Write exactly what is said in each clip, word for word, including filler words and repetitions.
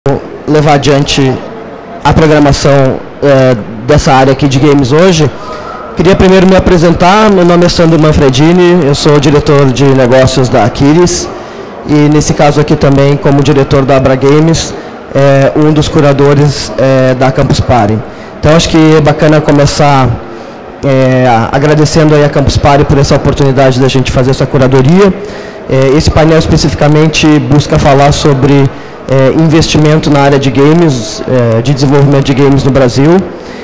levar adiante a programação é, dessa área aqui de games hoje. Queria primeiro me apresentar. Meu nome é Sandro Manfredini, eu sou diretor de negócios da Aquiles e nesse caso aqui também como diretor da Abra Games, é, um dos curadores é, da Campus Party. Então acho que é bacana começar é, agradecendo aí a Campus Party por essa oportunidade da gente fazer essa curadoria. É, esse painel especificamente busca falar sobre é, investimento na área de games, é, de desenvolvimento de games no Brasil.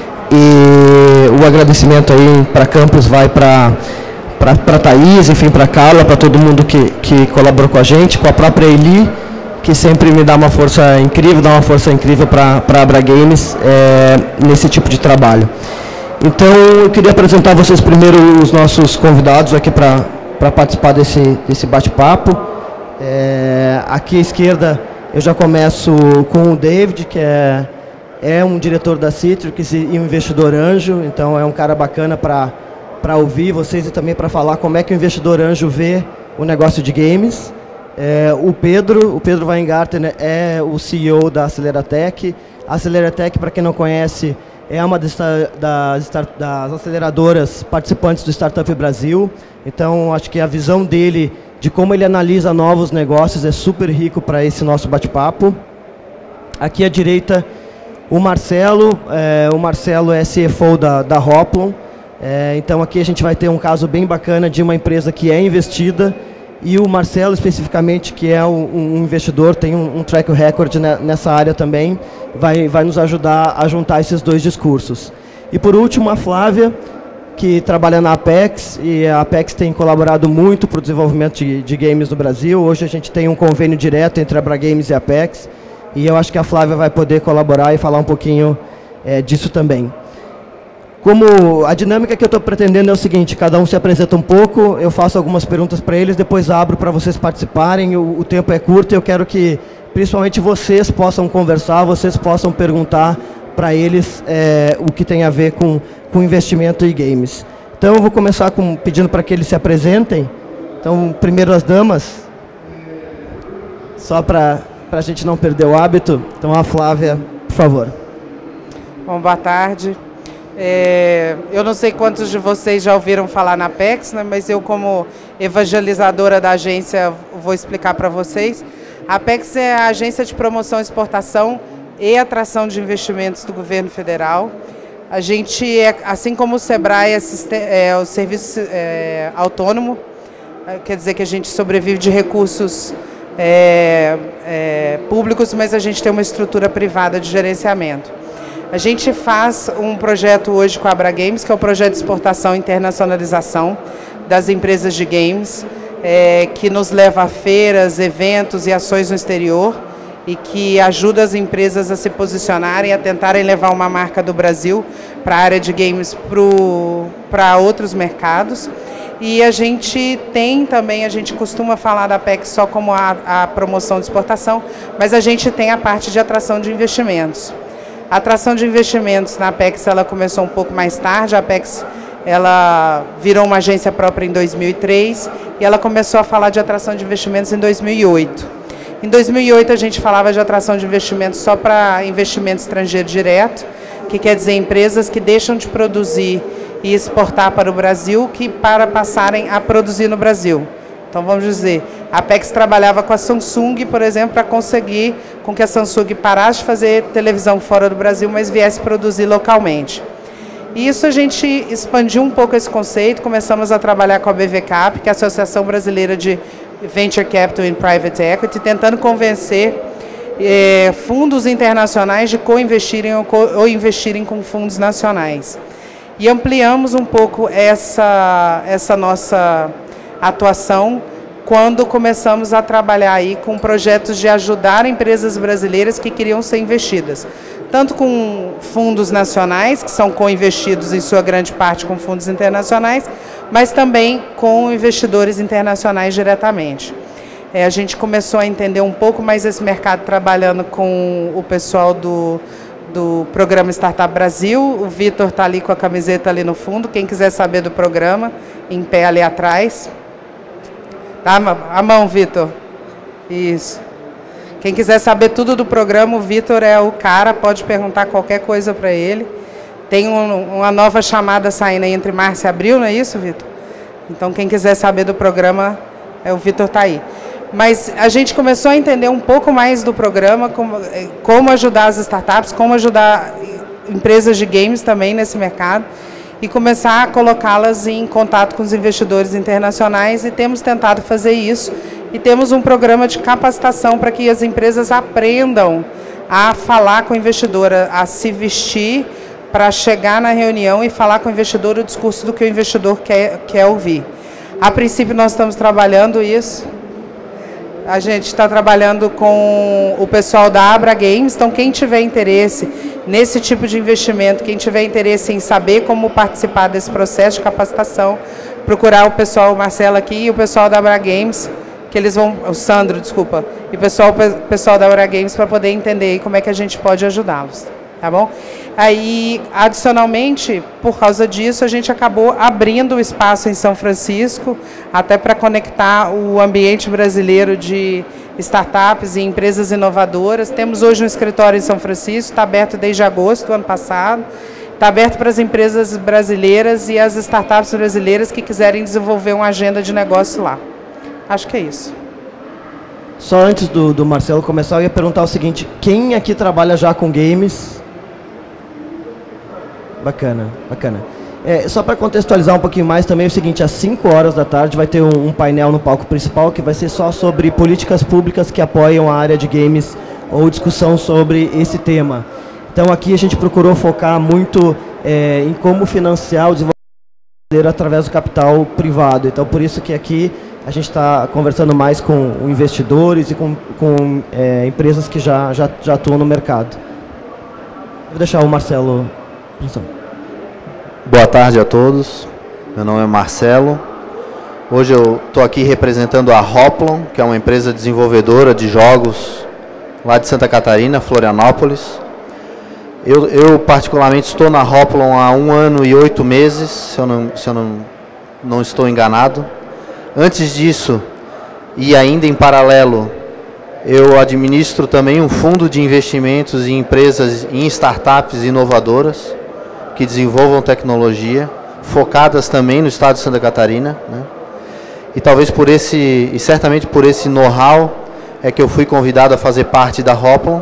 E o agradecimento aí para a Campus vai para a Thaís, enfim, para a Carla, para todo mundo que, que colaborou com a gente, com a própria Eli, que sempre me dá uma força incrível, dá uma força incrível para a Abra Games é, nesse tipo de trabalho. Então, eu queria apresentar a vocês primeiro os nossos convidados aqui para para participar desse, desse bate-papo. É, aqui à esquerda eu já começo com o David, que é, é um diretor da Citrix e um investidor anjo, então é um cara bacana para para ouvir vocês e também para falar como é que o investidor anjo vê o negócio de games. É, o Pedro, o Pedro Weingarten é o C E O da Aceleratec. A Aceleratec, para quem não conhece, é uma das, das, das aceleradoras participantes do Startup Brasil. Então, acho que a visão dele, de como ele analisa novos negócios, é super rico para esse nosso bate-papo. Aqui à direita, o Marcelo. É, o Marcelo é C F O da, da Hoplon. É, então, aqui a gente vai ter um caso bem bacana de uma empresa que é investida. E o Marcelo, especificamente, que é um, um investidor, tem um, um track record nessa área também, vai, vai nos ajudar a juntar esses dois discursos. E, por último, a Flávia, que trabalha na Apex, e a Apex tem colaborado muito para o desenvolvimento de, de games no Brasil. Hoje a gente tem um convênio direto entre a Abra Games e a Apex, e eu acho que a Flávia vai poder colaborar e falar um pouquinho é, disso também. Como a dinâmica que eu estou pretendendo é o seguinte: cada um se apresenta um pouco, eu faço algumas perguntas para eles, depois abro para vocês participarem. O, o tempo é curto e eu quero que, principalmente, vocês possam conversar, vocês possam perguntar para eles é, o que tem a ver com, com investimento e games. Então, eu vou começar com, pedindo para que eles se apresentem. Então, primeiro as damas, só para a gente não perder o hábito. Então, a Flávia, por favor. Bom, boa tarde. É, eu não sei quantos de vocês já ouviram falar na Apex, né, mas eu, como evangelizadora da agência, vou explicar para vocês. A Apex é a agência de promoção, exportação e atração de investimentos do governo federal. A gente, é, assim como o Sebrae, é, é o serviço é, autônomo, é, quer dizer que a gente sobrevive de recursos é, é, públicos, mas a gente tem uma estrutura privada de gerenciamento. A gente faz um projeto hoje com a Abra Games, que é o projeto de exportação e internacionalização das empresas de games, é, que nos leva a feiras, eventos e ações no exterior e que ajuda as empresas a se posicionarem, a tentarem levar uma marca do Brasil para a área de games para outros mercados. E a gente tem também, a gente costuma falar da Apex só como a, a promoção de exportação, mas a gente tem a parte de atração de investimentos. A atração de investimentos na Apex ela começou um pouco mais tarde. A Apex ela virou uma agência própria em dois mil e três e ela começou a falar de atração de investimentos em dois mil e oito. Em dois mil e oito a gente falava de atração de investimentos só para investimento estrangeiro direto, que quer dizer empresas que deixam de produzir e exportar para o Brasil que para passarem a produzir no Brasil. Então, vamos dizer, a Apex trabalhava com a Samsung, por exemplo, para conseguir com que a Samsung parasse de fazer televisão fora do Brasil, mas viesse produzir localmente. E isso a gente expandiu um pouco esse conceito, começamos a trabalhar com a B V Cap, que é a Associação Brasileira de Venture Capital and Private Equity, tentando convencer eh, fundos internacionais de co-investirem ou, co ou investirem com fundos nacionais. E ampliamos um pouco essa, essa nossa atuação quando começamos a trabalhar aí com projetos de ajudar empresas brasileiras que queriam ser investidas, tanto com fundos nacionais, que são co-investidos em sua grande parte com fundos internacionais, mas também com investidores internacionais diretamente. É, a gente começou a entender um pouco mais esse mercado trabalhando com o pessoal do, do programa Startup Brasil. O Vitor está ali com a camiseta ali no fundo, quem quiser saber do programa, em pé ali atrás. Tá, a mão, Vitor. Isso. Quem quiser saber tudo do programa, o Vitor é o cara, pode perguntar qualquer coisa para ele. Tem um, uma nova chamada saindo aí entre março e abril, não é isso, Vitor? Então, quem quiser saber do programa, é, o Vitor está aí. Mas a gente começou a entender um pouco mais do programa, como, como ajudar as startups, como ajudar empresas de games também nesse mercado, e começar a colocá-las em contato com os investidores internacionais, e temos tentado fazer isso. E temos um programa de capacitação para que as empresas aprendam a falar com o investidor, a, a se vestir para chegar na reunião e falar com o investidor o discurso do que o investidor quer, quer ouvir. A princípio, nós estamos trabalhando isso. A gente está trabalhando com o pessoal da Abra Games, então quem tiver interesse nesse tipo de investimento, quem tiver interesse em saber como participar desse processo de capacitação, procurar o pessoal, o Marcelo aqui e o pessoal da Abra Games, que eles vão, o Sandro, desculpa, e o pessoal, o pessoal da Abra Games para poder entender como é que a gente pode ajudá-los, tá bom? Aí, adicionalmente, por causa disso, a gente acabou abrindo o espaço em São Francisco, até para conectar o ambiente brasileiro de startups e empresas inovadoras. Temos hoje um escritório em São Francisco, está aberto desde agosto do ano passado, está aberto para as empresas brasileiras e as startups brasileiras que quiserem desenvolver uma agenda de negócio lá. Acho que é isso. Só antes do, do Marcelo começar, eu ia perguntar o seguinte: quem aqui trabalha já com games? Bacana, bacana. É, só para contextualizar um pouquinho mais também, é o seguinte: às cinco horas da tarde vai ter um, um painel no palco principal que vai ser só sobre políticas públicas que apoiam a área de games ou discussão sobre esse tema. Então aqui a gente procurou focar muito é, em como financiar o desenvolvimento através do capital privado. Então por isso que aqui a gente está conversando mais com investidores e com, com é, empresas que já, já, já atuam no mercado. Vou deixar o Marcelo. Boa tarde a todos, meu nome é Marcelo. Hoje eu estou aqui representando a Hoplon, que é uma empresa desenvolvedora de jogos lá de Santa Catarina, Florianópolis. Eu, eu particularmente estou na Hoplon há um ano e oito meses, se eu não, se eu não, não estou enganado. Antes disso, e ainda em paralelo, eu administro também um fundo de investimentos em empresas, em startups inovadoras, que desenvolvam tecnologia, focadas também no estado de Santa Catarina, né? E talvez por esse, e certamente por esse know-how, é que eu fui convidado a fazer parte da Hoplon.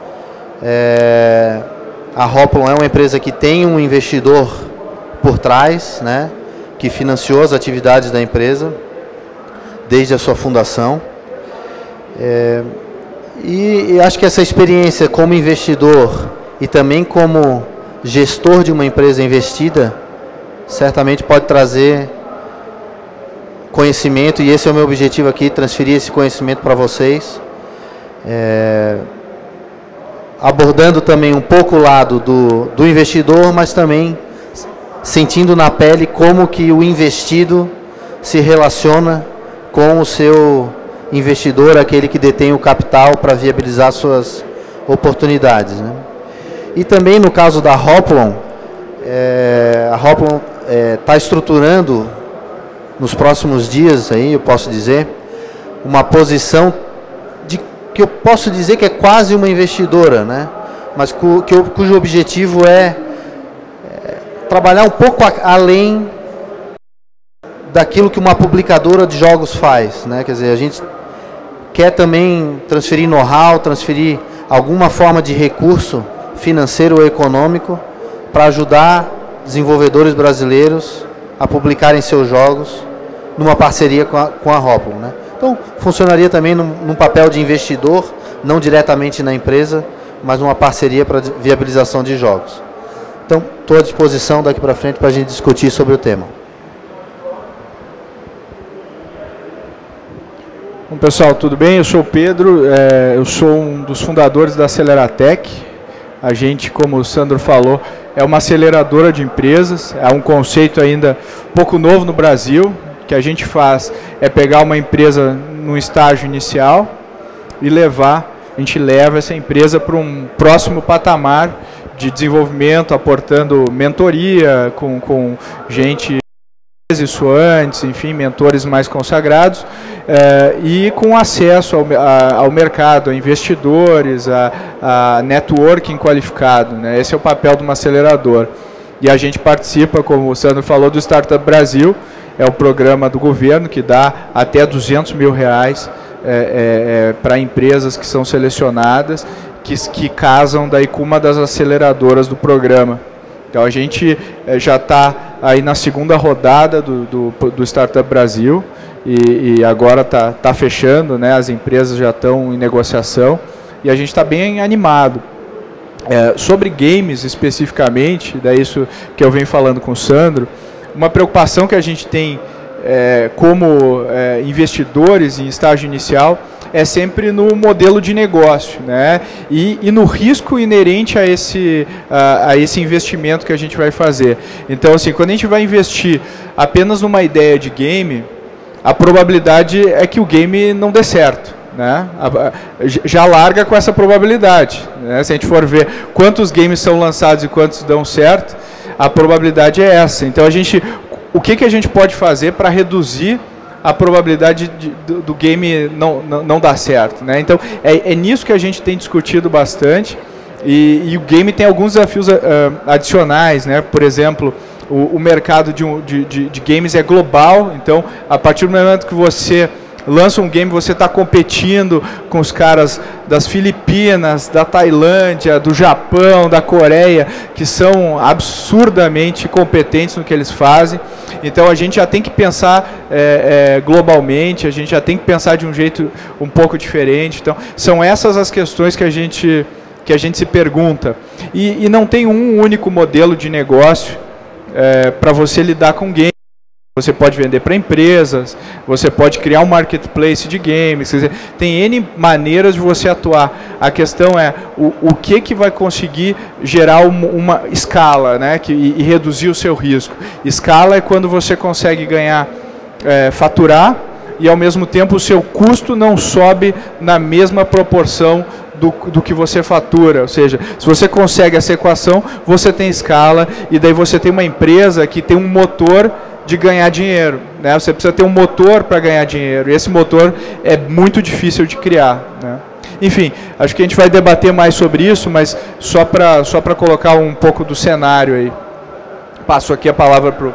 É, a Hoplon é uma empresa que tem um investidor por trás, né, que financiou as atividades da empresa desde a sua fundação. É, e, e acho que essa experiência como investidor e também como gestor de uma empresa investida, certamente pode trazer conhecimento, e esse é o meu objetivo aqui, transferir esse conhecimento para vocês, é, abordando também um pouco o lado do, do investidor, mas também sentindo na pele como que o investido se relaciona com o seu investidor, aquele que detém o capital para viabilizar suas oportunidades, né? E também no caso da Hoplon, é, a Hoplon está é, estruturando nos próximos dias, aí, eu posso dizer, uma posição de, que eu posso dizer que é quase uma investidora, né? Mas cu, que, cujo objetivo é, é trabalhar um pouco a, além daquilo que uma publicadora de jogos faz, né? Quer dizer, a gente quer também transferir know-how, transferir alguma forma de recurso financeiro ou econômico para ajudar desenvolvedores brasileiros a publicarem seus jogos numa parceria com a, com a Hoplon, né? Então, funcionaria também num, num papel de investidor, não diretamente na empresa, mas numa parceria para viabilização de jogos. Então, estou à disposição daqui para frente para a gente discutir sobre o tema. Bom, pessoal, tudo bem? Eu sou o Pedro, é, eu sou um dos fundadores da Aceleratec. A gente, como o Sandro falou, é uma aceleradora de empresas, é um conceito ainda um pouco novo no Brasil. O que a gente faz é pegar uma empresa no estágio inicial e levar, a gente leva essa empresa para um próximo patamar de desenvolvimento, aportando mentoria com, com gente isso antes, enfim, mentores mais consagrados, eh, e com acesso ao, a, ao mercado, a investidores, a, a networking qualificado, né? Esse é o papel de uma aceleradora. E a gente participa, como o Sandro falou, do Startup Brasil, é o programa do governo que dá até duzentos mil reais é, é, é, para empresas que são selecionadas, que, que casam daí com uma das aceleradoras do programa. Então a gente é, já está aí na segunda rodada do, do, do Startup Brasil e, e agora está tá fechando, né? As empresas já estão em negociação e a gente está bem animado. É, sobre games especificamente, daí isso que eu venho falando com o Sandro, uma preocupação que a gente tem é, como é, investidores em estágio inicial é sempre no modelo de negócio, né? E, e no risco inerente a esse, a, a esse investimento que a gente vai fazer. Então, assim, quando a gente vai investir apenas numa ideia de game, a probabilidade é que o game não dê certo, né? Já larga com essa probabilidade, né? Se a gente for ver quantos games são lançados e quantos dão certo, a probabilidade é essa. Então, a gente, o que, que a gente pode fazer para reduzir a probabilidade de, do, do game não, não, não dar certo, né? Então, é, é nisso que a gente tem discutido bastante e, e o game tem alguns desafios uh, adicionais, né? Por exemplo, o, o mercado de, de, de, de games é global, então, a partir do momento que você lança um game, você está competindo com os caras das Filipinas, da Tailândia, do Japão, da Coreia, que são absurdamente competentes no que eles fazem. Então a gente já tem que pensar é, é, globalmente, a gente já tem que pensar de um jeito um pouco diferente. Então são essas as questões que a gente, que a gente se pergunta. E, e não tem um único modelo de negócio é, para você lidar com games. Você pode vender para empresas, você pode criar um marketplace de games, quer dizer, tem N maneiras de você atuar. A questão é o, o que, que vai conseguir gerar uma, uma escala, né, que, e, e reduzir o seu risco. Escala é quando você consegue ganhar, é, faturar e ao mesmo tempo o seu custo não sobe na mesma proporção Do, do que você fatura, ou seja, se você consegue essa equação, você tem escala e daí você tem uma empresa que tem um motor de ganhar dinheiro, né? Você precisa ter um motor para ganhar dinheiro e esse motor é muito difícil de criar, né? Enfim, acho que a gente vai debater mais sobre isso, mas só para só para colocar um pouco do cenário aí. Passo aqui a palavra para o...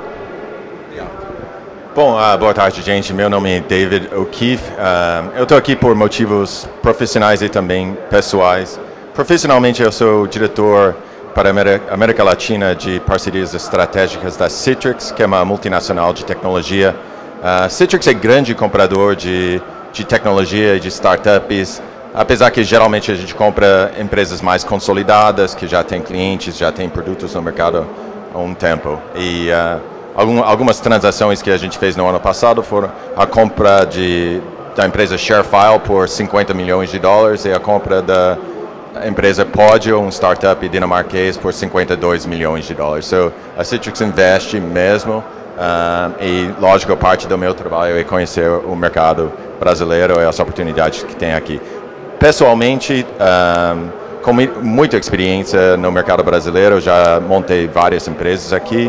Bom, uh, boa tarde, gente. Meu nome é David O'Keefe. Uh, eu estou aqui por motivos profissionais e também pessoais. Profissionalmente, eu sou diretor para a América Latina de parcerias estratégicas da Citrix, que é uma multinacional de tecnologia. Uh, Citrix é grande comprador de, de tecnologia e de startups, apesar que geralmente a gente compra empresas mais consolidadas, que já têm clientes, já têm produtos no mercado há um tempo. E uh, algumas transações que a gente fez no ano passado foram a compra de, da empresa ShareFile por cinquenta milhões de dólares e a compra da empresa Podio, um startup dinamarquês, por cinquenta e dois milhões de dólares. So, a Citrix investe mesmo uh, e, lógico, parte do meu trabalho é conhecer o mercado brasileiro e as oportunidades que tem aqui. Pessoalmente, um, com muita experiência no mercado brasileiro, já montei várias empresas aqui.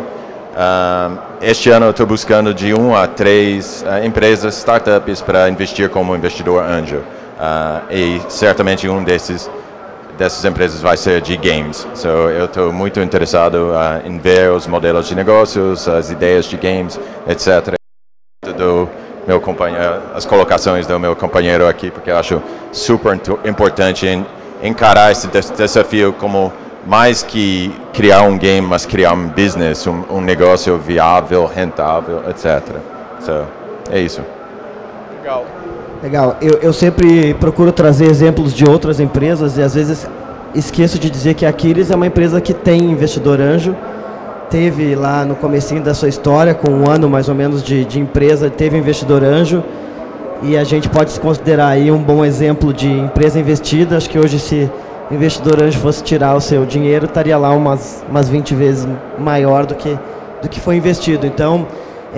Uh, este ano eu estou buscando de um a três uh, empresas, startups, para investir como investidor anjo. Uh, e certamente um desses dessas empresas vai ser de games. So, eu estou muito interessado uh, em ver os modelos de negócios, as ideias de games, etcétera. Do meu companheiro, as colocações do meu companheiro aqui, porque eu acho super importante em, encarar esse desafio como mais que criar um game, mas criar um business, um, um negócio viável, rentável, etcétera. So, é isso. Legal. Legal. Eu, eu sempre procuro trazer exemplos de outras empresas e às vezes esqueço de dizer que a Aquiles é uma empresa que tem investidor anjo. Teve lá no comecinho da sua história, com um ano mais ou menos de, de empresa, teve investidor anjo. E a gente pode se considerar aí um bom exemplo de empresa investida. Acho que hoje, se o investidor anjo fosse tirar o seu dinheiro, estaria lá umas, umas vinte vezes maior do que, do que foi investido. Então,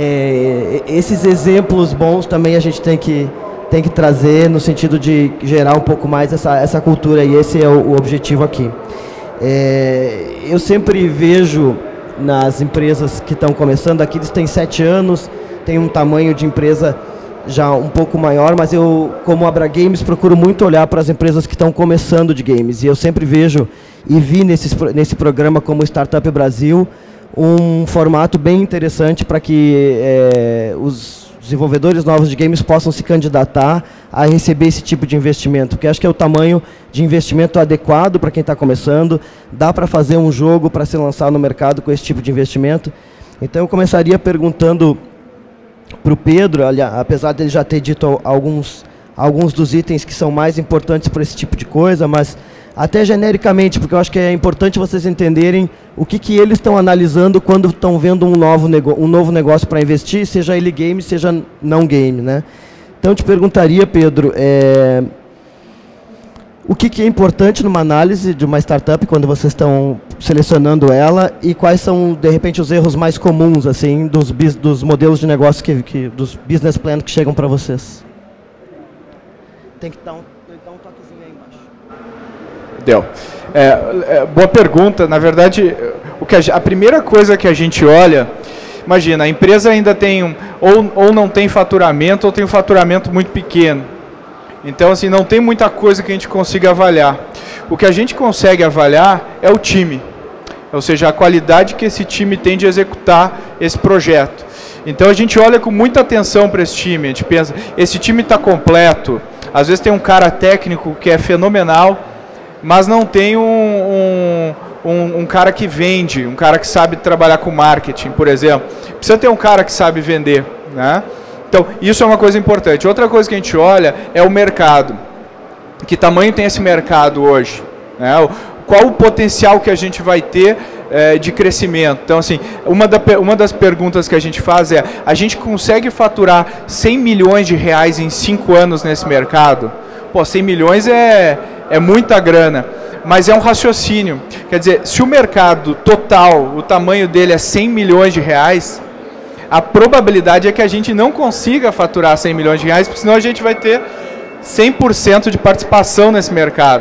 é, esses exemplos bons também a gente tem que, tem que trazer no sentido de gerar um pouco mais essa, essa cultura, e esse é o, o objetivo aqui. É, eu sempre vejo nas empresas que estão começando. Aqui eles têm sete anos, tem um tamanho de empresa já um pouco maior, mas eu, como Abra Games, procuro muito olhar para as empresas que estão começando de games. E eu sempre vejo e vi nesse, nesse programa como Startup Brasil um formato bem interessante para que é, os desenvolvedores novos de games possam se candidatar a receber esse tipo de investimento, porque acho que é o tamanho de investimento adequado para quem está começando, dá para fazer um jogo para se lançar no mercado com esse tipo de investimento. Então eu começaria perguntando para o Pedro, apesar dele já ter dito alguns, alguns dos itens que são mais importantes para esse tipo de coisa, mas até genericamente, porque eu acho que é importante vocês entenderem o que, que eles estão analisando quando estão vendo um novo, um novo negócio para investir, seja ele game, seja não game, né? Então eu te perguntaria, Pedro, é, o que, que é importante numa análise de uma startup quando vocês estão selecionando ela e quais são, de repente, os erros mais comuns assim, dos, dos modelos de negócio, que, que, dos business plans que chegam para vocês? Tem que dar um, dar um toquezinho aí embaixo. Deu. É, é, boa pergunta. Na verdade, o que a, a primeira coisa que a gente olha, imagina, a empresa ainda tem, um, ou, ou não tem faturamento, ou tem um faturamento muito pequeno. Então, assim, não tem muita coisa que a gente consiga avaliar. O que a gente consegue avaliar é o time. Ou seja, a qualidade que esse time tem de executar esse projeto. Então, a gente olha com muita atenção para esse time. A gente pensa, esse time está completo. Às vezes tem um cara técnico que é fenomenal, mas não tem um, um, um, um cara que vende, um cara que sabe trabalhar com marketing, por exemplo. Precisa ter um cara que sabe vender, né? Então, isso é uma coisa importante. Outra coisa que a gente olha é o mercado. Que tamanho tem esse mercado hoje? Né? Qual o potencial que a gente vai ter é, de crescimento? Então, assim, uma, da, uma das perguntas que a gente faz é, a gente consegue faturar cem milhões de reais em cinco anos nesse mercado? Pô, cem milhões é, é muita grana, mas é um raciocínio. Quer dizer, se o mercado total, o tamanho dele é cem milhões de reais, a probabilidade é que a gente não consiga faturar cem milhões de reais, porque senão a gente vai ter cem por cento de participação nesse mercado.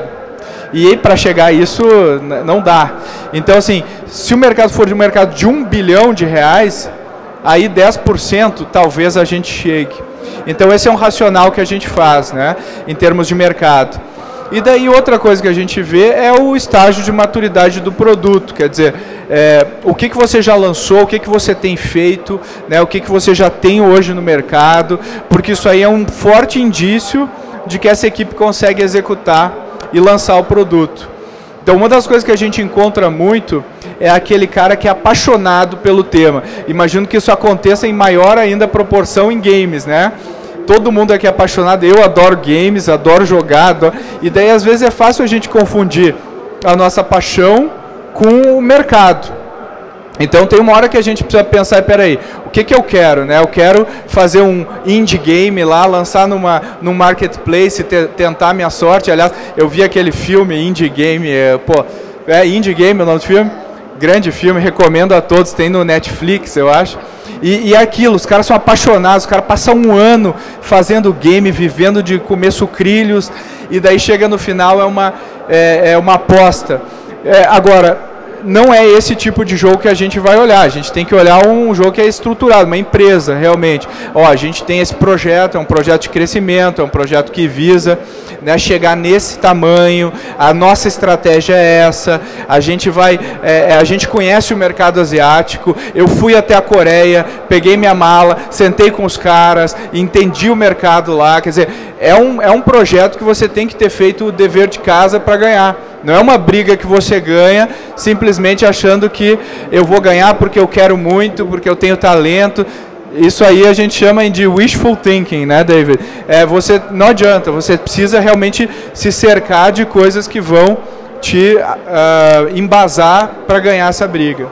E para chegar a isso, não dá. Então, assim, se o mercado for de um mercado de um bilhão de reais, aí dez por cento talvez a gente chegue. Então, esse é um racional que a gente faz, né, em termos de mercado. E daí outra coisa que a gente vê é o estágio de maturidade do produto, quer dizer, é, o que, que você já lançou, o que, que você tem feito, né, o que, que você já tem hoje no mercado, porque isso aí é um forte indício de que essa equipe consegue executar e lançar o produto. Então, uma das coisas que a gente encontra muito é aquele cara que é apaixonado pelo tema. Imagino que isso aconteça em maior ainda proporção em games, né? Todo mundo aqui é apaixonado, eu adoro games, adoro jogar, adoro... e daí às vezes é fácil a gente confundir a nossa paixão com o mercado. Então tem uma hora que a gente precisa pensar, peraí, o que que eu quero, né? Eu quero fazer um indie game lá, lançar numa, num marketplace, te, tentar minha sorte. Aliás, eu vi aquele filme, Indie Game, é, pô, é Indie Game o nome do filme? Grande filme, recomendo a todos, tem no Netflix, eu acho. E, e é aquilo, os caras são apaixonados, os caras passam um ano fazendo game, vivendo de comer sucrilhos, e daí chega no final, é uma, é, é uma aposta. É, agora, não é esse tipo de jogo que a gente vai olhar, a gente tem que olhar um jogo que é estruturado, uma empresa, realmente. Ó, a gente tem esse projeto, é um projeto de crescimento, é um projeto que visa, né, chegar nesse tamanho, a nossa estratégia é essa, a gente vai, é, a gente conhece o mercado asiático, eu fui até a Coreia, peguei minha mala, sentei com os caras, entendi o mercado lá, quer dizer, é um, é um projeto que você tem que ter feito o dever de casa para ganhar. Não é uma briga que você ganha simplesmente achando que eu vou ganhar porque eu quero muito, porque eu tenho talento. Isso aí a gente chama de wishful thinking, né, David? É, você, não adianta, você precisa realmente se cercar de coisas que vão te uh, embasar para ganhar essa briga.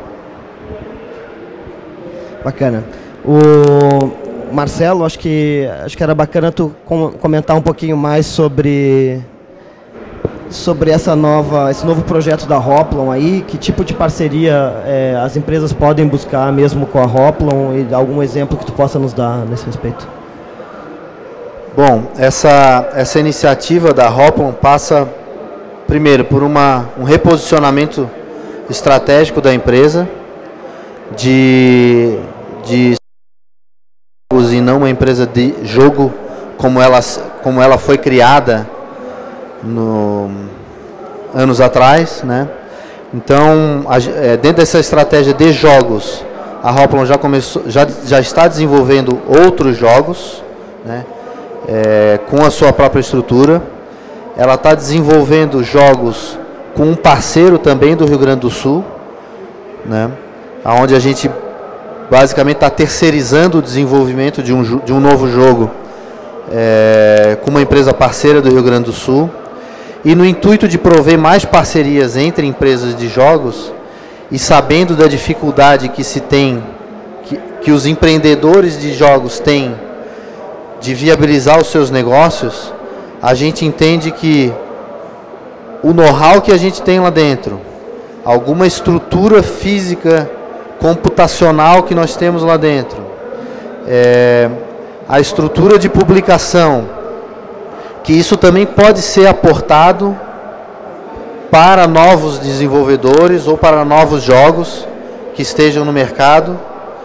Bacana. O Marcelo, acho que, acho que era bacana tu comentar um pouquinho mais sobre... sobre essa nova, esse novo projeto da Hoplon aí, que tipo de parceria é, as empresas podem buscar mesmo com a Hoplon e algum exemplo que tu possa nos dar nesse respeito? Bom, essa, essa iniciativa da Hoplon passa, primeiro, por uma, um reposicionamento estratégico da empresa. de, de e não uma empresa de jogo como ela, como ela foi criada no, anos atrás, né? Então, a, é, dentro dessa estratégia de jogos, a Hoplon já, começou, já, já está desenvolvendo outros jogos, né? É, com a sua própria estrutura. Ela está desenvolvendo jogos com um parceiro também do Rio Grande do Sul, né? Onde a gente basicamente está terceirizando o desenvolvimento de um, de um novo jogo é, com uma empresa parceira do Rio Grande do Sul. E no intuito de prover mais parcerias entre empresas de jogos e sabendo da dificuldade que se tem, que, que os empreendedores de jogos têm de viabilizar os seus negócios, a gente entende que o know-how que a gente tem lá dentro, alguma estrutura física, computacional que nós temos lá dentro, é, a estrutura de publicação, que isso também pode ser aportado para novos desenvolvedores ou para novos jogos que estejam no mercado,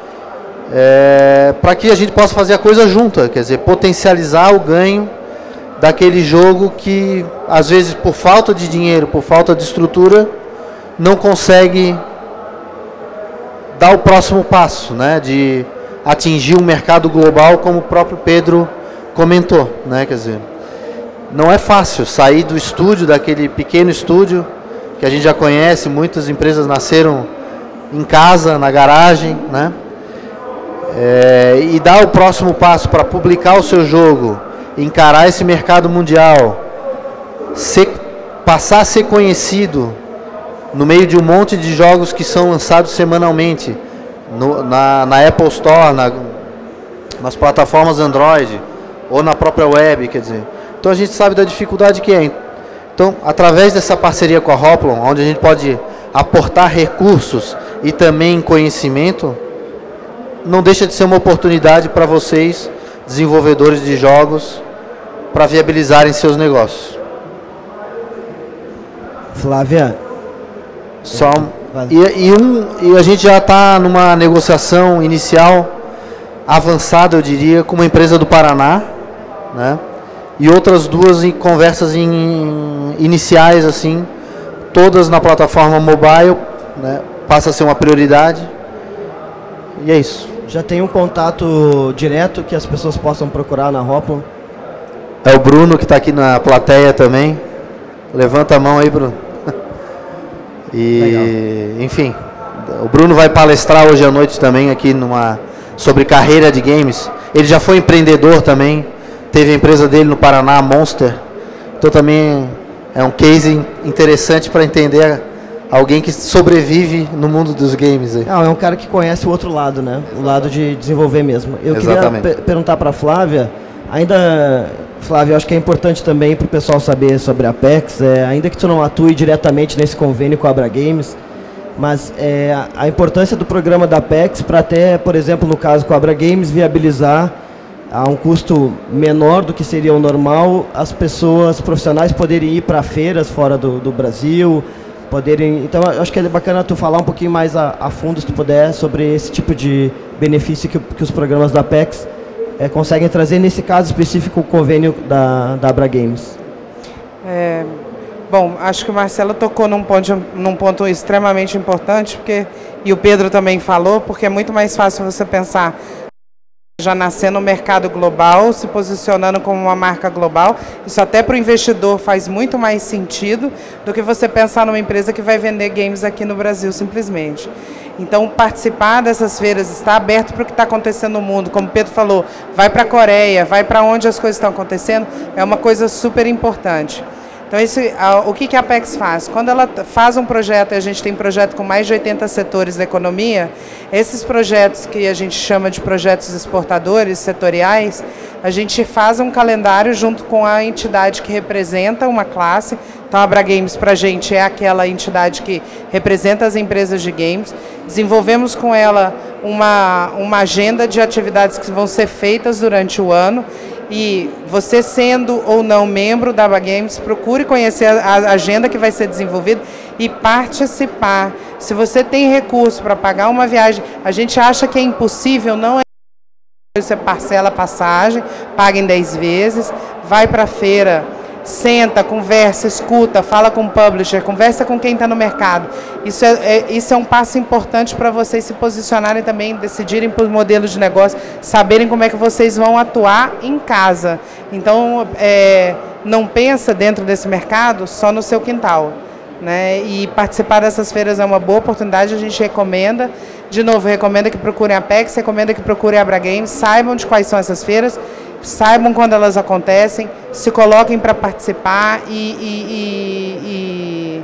é, para que a gente possa fazer a coisa junta, quer dizer, potencializar o ganho daquele jogo que, às vezes, por falta de dinheiro, por falta de estrutura, não consegue dar o próximo passo, né, de atingir um mercado global, como o próprio Pedro comentou, né, quer dizer, não é fácil sair do estúdio, daquele pequeno estúdio que a gente já conhece, muitas empresas nasceram em casa, na garagem, né, é, e dar o próximo passo para publicar o seu jogo, encarar esse mercado mundial, ser, passar a ser conhecido no meio de um monte de jogos que são lançados semanalmente no, na, na Apple Store, na, nas plataformas Android ou na própria web, quer dizer. Então a gente sabe da dificuldade que é. Então, através dessa parceria com a Hoplon, onde a gente pode aportar recursos e também conhecimento, não deixa de ser uma oportunidade para vocês, desenvolvedores de jogos, para viabilizarem seus negócios. Flávia. Só, e, e, um, e a gente já está numa negociação inicial avançada, eu diria, com uma empresa do Paraná, né? E outras duas em conversas em, iniciais, assim, todas na plataforma mobile, né? Passa a ser uma prioridade. E é isso. Já tem um contato direto que as pessoas possam procurar na Hoplon? É o Bruno, que está aqui na plateia também. Levanta a mão aí, Bruno. E, legal. Enfim, o Bruno vai palestrar hoje à noite também aqui numa, sobre carreira de games. Ele já foi empreendedor também, teve a empresa dele no Paraná, Monster. Então também é um case interessante para entender alguém que sobrevive no mundo dos games. Aí. Ah, é um cara que conhece o outro lado, né? O lado de desenvolver mesmo. Eu Exatamente. queria per perguntar para a Flávia, ainda, Flávia, eu acho que é importante também para o pessoal saber sobre a Apex, é, ainda que tu não atue diretamente nesse convênio com a Abra Games, mas é, a importância do programa da Apex para até, por exemplo, no caso com a Abra Games, viabilizar a um custo menor do que seria o normal, as pessoas profissionais poderem ir para feiras fora do, do Brasil, poderem... Então, eu acho que é bacana tu falar um pouquinho mais a, a fundo, se tu puder, sobre esse tipo de benefício que, que os programas da Apex é, conseguem trazer, nesse caso específico, o convênio da, da Abra Games. É, bom, acho que o Marcelo tocou num ponto, num ponto extremamente importante, porque, e o Pedro também falou, porque é muito mais fácil você pensar já nascer no mercado global, se posicionando como uma marca global. Isso até para o investidor faz muito mais sentido do que você pensar numa empresa que vai vender games aqui no Brasil, simplesmente. Então, participar dessas feiras, estar aberto para o que está acontecendo no mundo, como o Pedro falou, vai para a Coreia, vai para onde as coisas estão acontecendo, é uma coisa super importante. Então, esse, a, o que, que a Apex faz? Quando ela faz um projeto, e a gente tem projeto com mais de oitenta setores da economia, esses projetos que a gente chama de projetos exportadores, setoriais, a gente faz um calendário junto com a entidade que representa uma classe. Então, a Abra Games, para a gente, é aquela entidade que representa as empresas de games. Desenvolvemos com ela uma, uma agenda de atividades que vão ser feitas durante o ano. E você, sendo ou não membro da Abra Games, procure conhecer a agenda que vai ser desenvolvida e participar. Se você tem recurso para pagar uma viagem, a gente acha que é impossível, não é. Você parcela a passagem, paga em dez vezes, vai para a feira, senta, conversa, escuta, fala com o publisher, conversa com quem está no mercado. Isso é, é, isso é um passo importante para vocês se posicionarem também, decidirem por modelos de negócio, saberem como é que vocês vão atuar em casa. Então, é, não pensa dentro desse mercado só no seu quintal, né? E participar dessas feiras é uma boa oportunidade, a gente recomenda. De novo, recomenda que procurem a Apex, recomenda que procurem a Abra Games, saibam de quais são essas feiras, saibam quando elas acontecem, se coloquem para participar e, e, e, e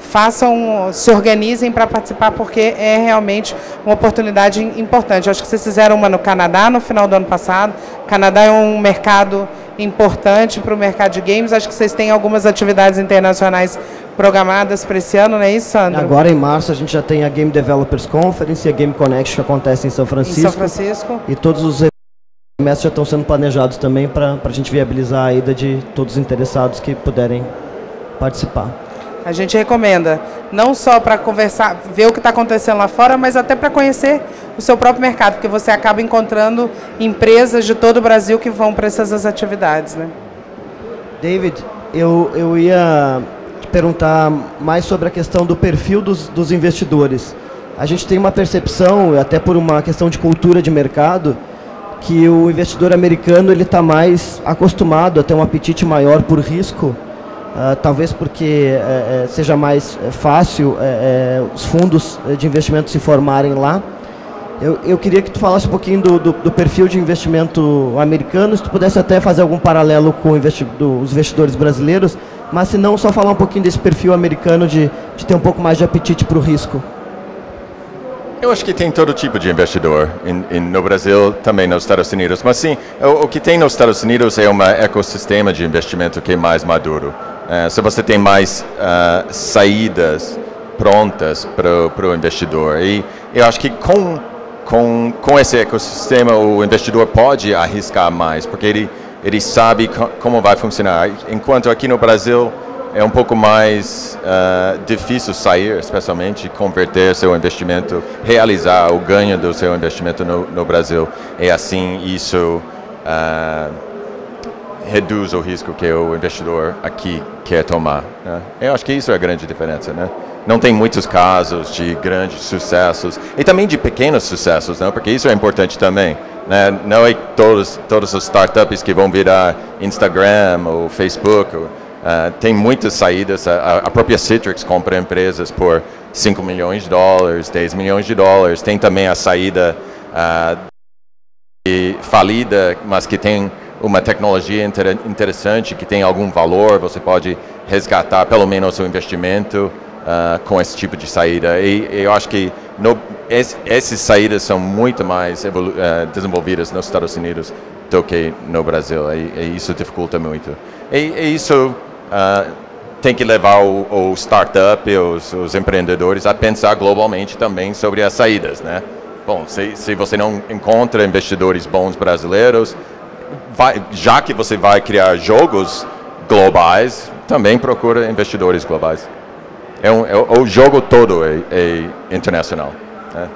façam, se organizem para participar, porque é realmente uma oportunidade importante. Eu acho que vocês fizeram uma no Canadá no final do ano passado. O Canadá é um mercado importante para o mercado de games. Acho que vocês têm algumas atividades internacionais programadas para esse ano, não é isso, Sandro? Agora, em março, a gente já tem a Game Developers Conference e a Game Connect, que acontece em São Francisco. Em São Francisco. E todos os eventos já estão sendo planejados também para a gente viabilizar a ida de todos os interessados que puderem participar. A gente recomenda, não só para conversar, ver o que está acontecendo lá fora, mas até para conhecer o seu próprio mercado, porque você acaba encontrando empresas de todo o Brasil que vão para essas atividades, né? David, eu, eu ia te perguntar mais sobre a questão do perfil dos, dos investidores. A gente tem uma percepção, até por uma questão de cultura de mercado, que o investidor americano ele está mais acostumado a ter um apetite maior por risco, uh, talvez porque uh, uh, seja mais uh, fácil uh, uh, os fundos de investimento se formarem lá. Eu, eu queria que tu falasse um pouquinho do, do, do perfil de investimento americano, se tu pudesse até fazer algum paralelo com investi do, os investidores brasileiros, mas se não, só falar um pouquinho desse perfil americano de, de ter um pouco mais de apetite para o risco. Eu acho que tem todo tipo de investidor, in, in, no Brasil, também nos Estados Unidos. Mas sim, o, o que tem nos Estados Unidos é um ecossistema de investimento que é mais maduro. Uh, se você tem mais uh, saídas prontas para o investidor. E eu acho que com, com, com esse ecossistema o investidor pode arriscar mais, porque ele, ele sabe co como vai funcionar. Enquanto aqui no Brasil é um pouco mais uh, difícil sair, especialmente converter seu investimento, realizar o ganho do seu investimento no, no Brasil. E assim isso uh, reduz o risco que o investidor aqui quer tomar, né? Eu acho que isso é a grande diferença, né? Não tem muitos casos de grandes sucessos e também de pequenos sucessos, né? Porque isso é importante também, né? Não é todos todos os startups que vão virar Instagram ou Facebook. Ou, Uh, tem muitas saídas, a, a própria Citrix compra empresas por cinco milhões de dólares, dez milhões de dólares, tem também a saída uh, de falida, mas que tem uma tecnologia inter interessante, que tem algum valor, você pode resgatar pelo menos o investimento uh, com esse tipo de saída. E, e eu acho que no, esse, essas saídas são muito mais evolu uh, desenvolvidas nos Estados Unidos do que no Brasil, e, e isso dificulta muito. E, e isso Uh, tem que levar o, o startup, os, os empreendedores a pensar globalmente também sobre as saídas, né? Bom, se, se você não encontra investidores bons brasileiros, vai, já que você vai criar jogos globais, também procura investidores globais. É um, é, o jogo todo é, é internacional, né?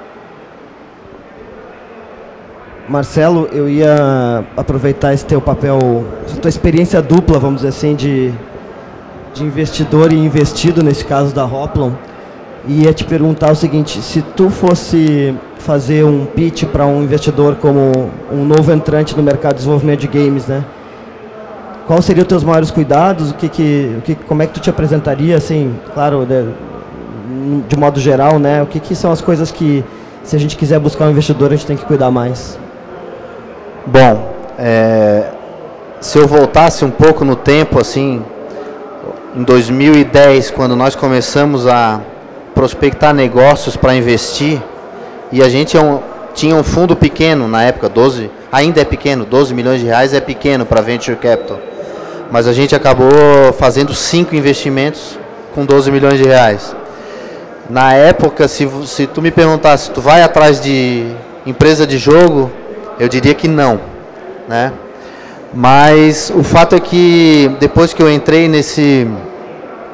Marcelo, eu ia aproveitar esse teu papel, essa tua experiência dupla, vamos dizer assim, de de investidor e investido, nesse caso da Hoplon, e ia te perguntar o seguinte: se tu fosse fazer um pitch para um investidor como um novo entrante no mercado de desenvolvimento de games, né? Qual seriam os teus maiores cuidados? O que que, o que, como é que tu te apresentaria, assim, claro, de, de modo geral, né? O que que são as coisas que, se a gente quiser buscar um investidor, a gente tem que cuidar mais? Bom, é, se eu voltasse um pouco no tempo, assim, em dois mil e dez, quando nós começamos a prospectar negócios para investir, e a gente tinha um fundo pequeno na época, doze, ainda é pequeno, doze milhões de reais é pequeno para Venture Capital, mas a gente acabou fazendo cinco investimentos com doze milhões de reais. Na época, se, se tu me perguntasse, tu vai atrás de empresa de jogo, eu diria que não, né? Mas o fato é que depois que eu entrei nesse,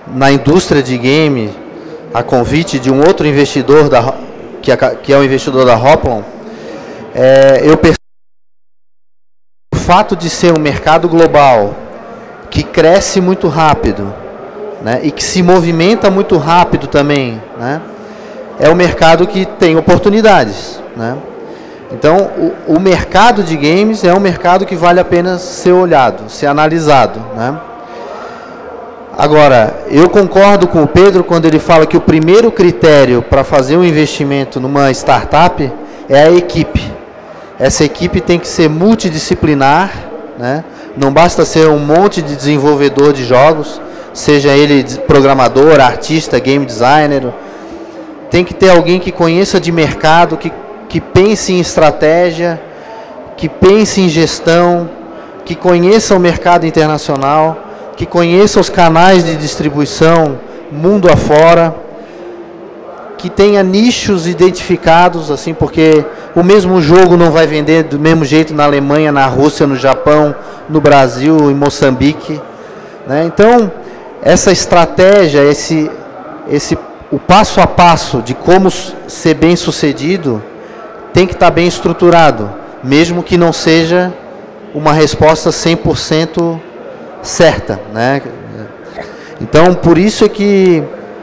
na indústria de game, a convite de um outro investidor, da, que, é, que é o investidor da Hoplon, é, eu percebo que o fato de ser um mercado global que cresce muito rápido, né, e que se movimenta muito rápido também, né, é um mercado que tem oportunidades, né? Então, o, o mercado de games é um mercado que vale a pena ser olhado, ser analisado, né? Agora, eu concordo com o Pedro quando ele fala que o primeiro critério para fazer um investimento numa startup é a equipe. Essa equipe tem que ser multidisciplinar, né? Não basta ser um monte de desenvolvedor de jogos, seja ele programador, artista, game designer. Tem que ter alguém que conheça de mercado, que, que pense em estratégia, que pense em gestão, que conheça o mercado internacional, que conheça os canais de distribuição mundo afora, que tenha nichos identificados, assim, porque o mesmo jogo não vai vender do mesmo jeito na Alemanha, na Rússia, no Japão, no Brasil, em Moçambique, né? Então, essa estratégia, esse, esse o passo a passo de como ser bem sucedido tem que estar bem estruturado, mesmo que não seja uma resposta cem por cento certa, né? Então, por isso é que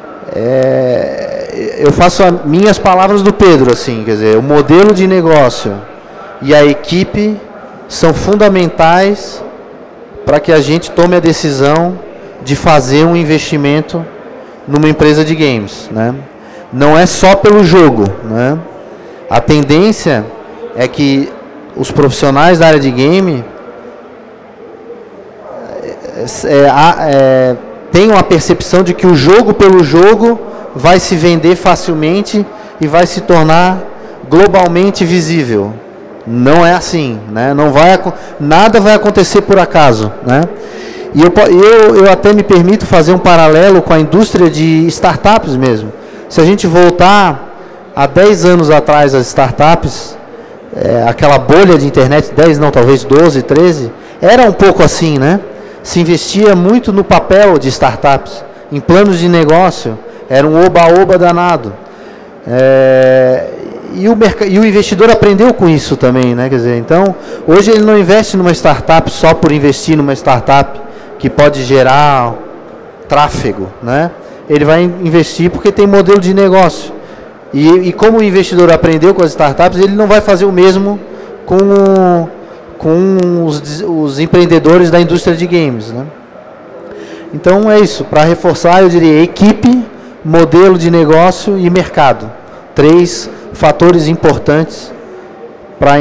é, eu faço as minhas palavras do Pedro, assim, quer dizer, o modelo de negócio e a equipe são fundamentais para que a gente tome a decisão de fazer um investimento numa empresa de games, né? Não é só pelo jogo, né? A tendência é que os profissionais da área de game é, é, é, tenham a percepção de que o jogo pelo jogo vai se vender facilmente e vai se tornar globalmente visível. Não é assim, né? Não vai, nada vai acontecer por acaso, né? E eu, eu, eu até me permito fazer um paralelo com a indústria de startups mesmo. Se a gente voltar há dez anos atrás as startups, é, aquela bolha de internet, dez não, talvez doze, treze, era um pouco assim, né? Se investia muito no papel de startups, em planos de negócio, era um oba-oba danado. É, e, o e o investidor aprendeu com isso também, né? Quer dizer, então, hoje ele não investe numa startup só por investir numa startup que pode gerar tráfego, né? Ele vai investir porque tem modelo de negócio. E, e como o investidor aprendeu com as startups, ele não vai fazer o mesmo com, com os, os empreendedores da indústria de games, né? Então é isso. Para reforçar, eu diria equipe, modelo de negócio e mercado. Três fatores importantes para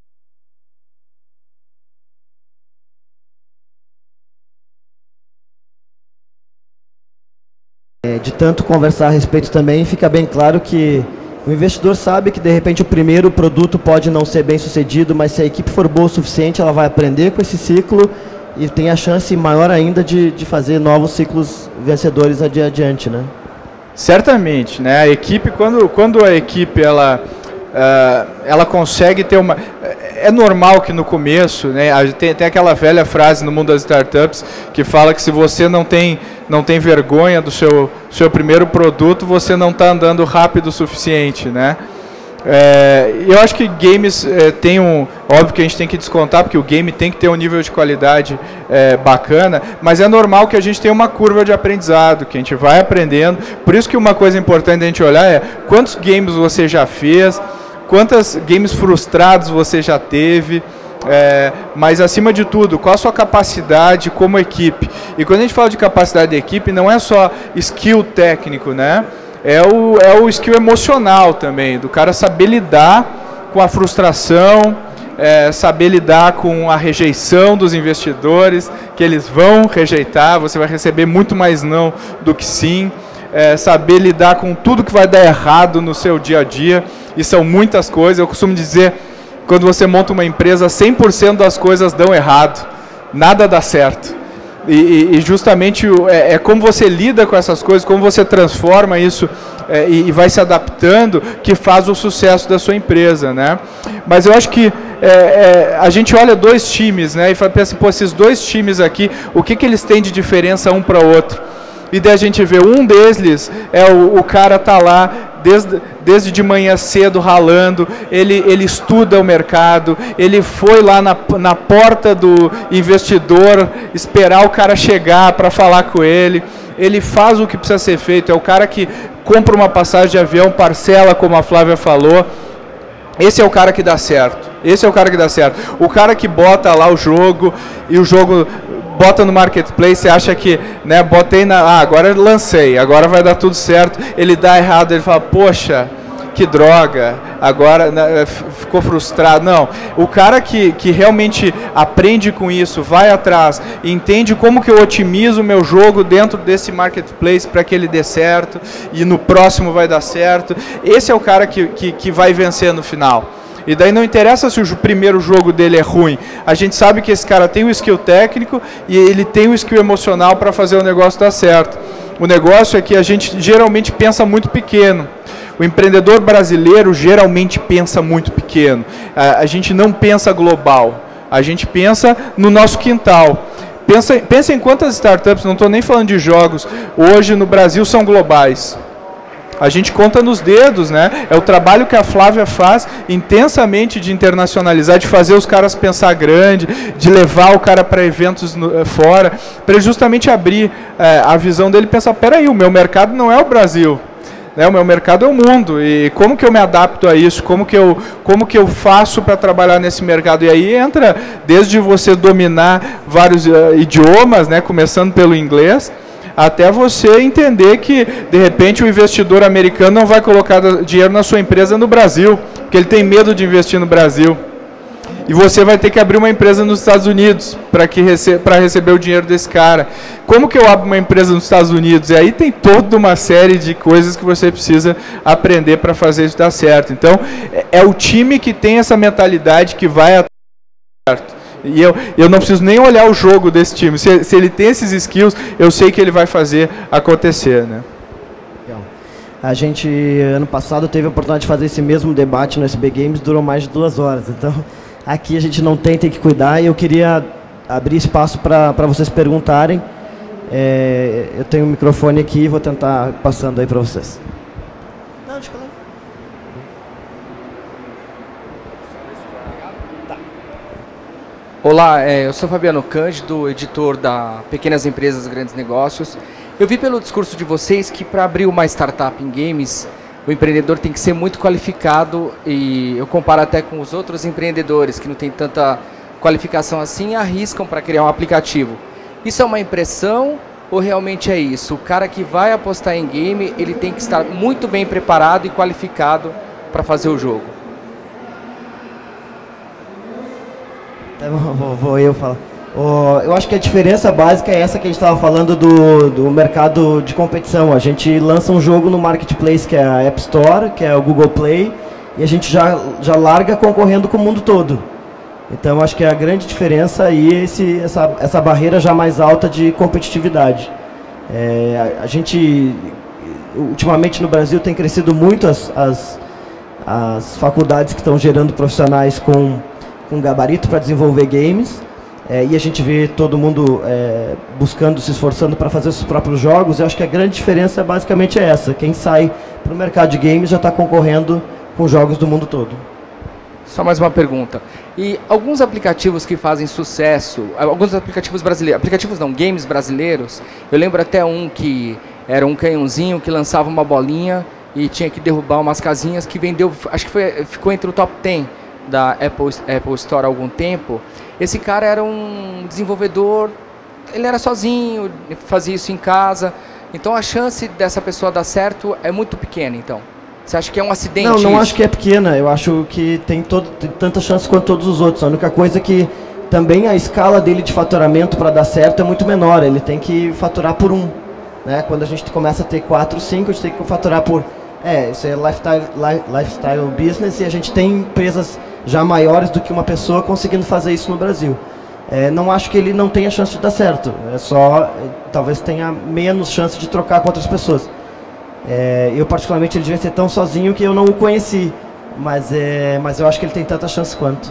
de tanto conversar a respeito também, fica bem claro que o investidor sabe que de repente o primeiro produto pode não ser bem sucedido, mas se a equipe for boa o suficiente, ela vai aprender com esse ciclo e tem a chance maior ainda de, de fazer novos ciclos vencedores adiante, né? Certamente, né? A equipe, quando, quando a equipe ela, uh, ela consegue ter uma... É normal que no começo, né, tem, tem aquela velha frase no mundo das startups que fala que se você não tem, não tem vergonha do seu, seu primeiro produto, você não está andando rápido o suficiente, né? É, eu acho que games é, tem um... Óbvio que a gente tem que descontar, porque o game tem que ter um nível de qualidade é, bacana, mas é normal que a gente tenha uma curva de aprendizado, que a gente vai aprendendo. Por isso que uma coisa importante a gente olhar é quantos games você já fez, quantos games frustrados você já teve, é, mas acima de tudo, qual a sua capacidade como equipe. E quando a gente fala de capacidade de equipe, não é só skill técnico, né? É o, é o skill emocional também, do cara saber lidar com a frustração, é, saber lidar com a rejeição dos investidores, que eles vão rejeitar, você vai receber muito mais não do que sim. É, saber lidar com tudo que vai dar errado no seu dia a dia, e são muitas coisas. Eu costumo dizer, quando você monta uma empresa, cem por cento das coisas dão errado, nada dá certo. E, e justamente é, é como você lida com essas coisas, como você transforma isso é, e, e vai se adaptando, que faz o sucesso da sua empresa, né? Mas eu acho que é, é, a gente olha dois times, né, e pensa, pô, esses dois times aqui, o que, que eles têm de diferença um para o outro? E daí a gente vê um deles, é o, o cara tá lá desde, desde de manhã cedo ralando, ele, ele estuda o mercado, ele foi lá na, na porta do investidor esperar o cara chegar para falar com ele, ele faz o que precisa ser feito, é o cara que compra uma passagem de avião, parcela, como a Flávia falou. Esse é o cara que dá certo. Esse é o cara que dá certo. O cara que bota lá o jogo e o jogo bota no marketplace, acha que, né, botei na, ah, agora lancei, agora vai dar tudo certo. Ele dá errado, ele fala, poxa, que droga, agora, né, ficou frustrado. Não, o cara que, que realmente aprende com isso, vai atrás, entende como que eu otimizo o meu jogo dentro desse marketplace para que ele dê certo e no próximo vai dar certo, esse é o cara que, que, que vai vencer no final. E daí não interessa se o primeiro jogo dele é ruim, a gente sabe que esse cara tem o skill técnico e ele tem o skill emocional para fazer o negócio dar certo. O negócio é que a gente geralmente pensa muito pequeno. O empreendedor brasileiro geralmente pensa muito pequeno. A, a gente não pensa global. A gente pensa no nosso quintal. Pensa, pensa em quantas startups, não estou nem falando de jogos, hoje no Brasil são globais. A gente conta nos dedos, né? É o trabalho que a Flávia faz intensamente de internacionalizar, de fazer os caras pensar grande, de levar o cara para eventos no, fora, para justamente abrir é, a visão dele e pensar, peraí, o meu mercado não é o Brasil. Né, o meu mercado é o mundo, e como que eu me adapto a isso, como que eu, como que eu faço para trabalhar nesse mercado? E aí entra desde você dominar vários uh, idiomas, né, começando pelo inglês, até você entender que, de repente, o investidor americano não vai colocar dinheiro na sua empresa no Brasil, porque ele tem medo de investir no Brasil. E você vai ter que abrir uma empresa nos Estados Unidos para que rece para receber o dinheiro desse cara. Como que eu abro uma empresa nos Estados Unidos? E aí tem toda uma série de coisas que você precisa aprender para fazer isso dar certo. Então, é o time que tem essa mentalidade que vai dar certo. E eu, eu não preciso nem olhar o jogo desse time. Se, se ele tem esses skills, eu sei que ele vai fazer acontecer, né? A gente, ano passado, teve a oportunidade de fazer esse mesmo debate no S B Games, durou mais de duas horas. Então, aqui a gente não tem, tem que cuidar, e eu queria abrir espaço para vocês perguntarem. É, eu tenho o um microfone aqui e vou tentar passando aí para vocês. Não, deixa eu tá. Olá, é, eu sou Fabiano Cândido, editor da Pequenas Empresas, Grandes Negócios. Eu vi pelo discurso de vocês que para abrir uma startup em games, o empreendedor tem que ser muito qualificado, e eu comparo até com os outros empreendedores que não têm tanta qualificação assim e arriscam para criar um aplicativo. Isso é uma impressão ou realmente é isso? O cara que vai apostar em game, ele tem que estar muito bem preparado e qualificado para fazer o jogo? Vou, vou eu falar. Oh, eu acho que a diferença básica é essa que a gente estava falando do, do mercado de competição. A gente lança um jogo no Marketplace, que é a App Store, que é o Google Play, e a gente já, já larga concorrendo com o mundo todo. Então, acho que é a grande diferença aí, esse, essa, essa barreira já mais alta de competitividade. É, a, a gente, ultimamente no Brasil, tem crescido muito as, as, as faculdades que estão gerando profissionais com, com gabarito para desenvolver games. É, e a gente vê todo mundo é, buscando, se esforçando para fazer seus próprios jogos. Eu acho que a grande diferença basicamente é essa. Quem sai para o mercado de games já está concorrendo com jogos do mundo todo. Só mais uma pergunta. E alguns aplicativos que fazem sucesso, alguns aplicativos brasileiros, aplicativos não, games brasileiros, eu lembro até um que era um canhãozinho que lançava uma bolinha e tinha que derrubar umas casinhas, que vendeu, acho que foi, ficou entre o top dez da Apple, Apple Store há algum tempo. Esse cara era um desenvolvedor, ele era sozinho, fazia isso em casa. Então a chance dessa pessoa dar certo é muito pequena, então. Você acha que é um acidente? Não, não isso? acho que é pequena. Eu acho que tem, todo, tem tanta chance quanto todos os outros. A única coisa é que também a escala dele de faturamento para dar certo é muito menor. Ele tem que faturar por um. Né? Quando a gente começa a ter quatro, cinco, a gente tem que faturar por... É, isso é lifestyle, lifestyle business, e a gente tem empresas já maiores do que uma pessoa conseguindo fazer isso no Brasil. É, não acho que ele não tenha chance de dar certo, é só, talvez tenha menos chance de trocar com outras pessoas. É, eu particularmente ele devia ser tão sozinho que eu não o conheci, mas, é, mas eu acho que ele tem tanta chance quanto.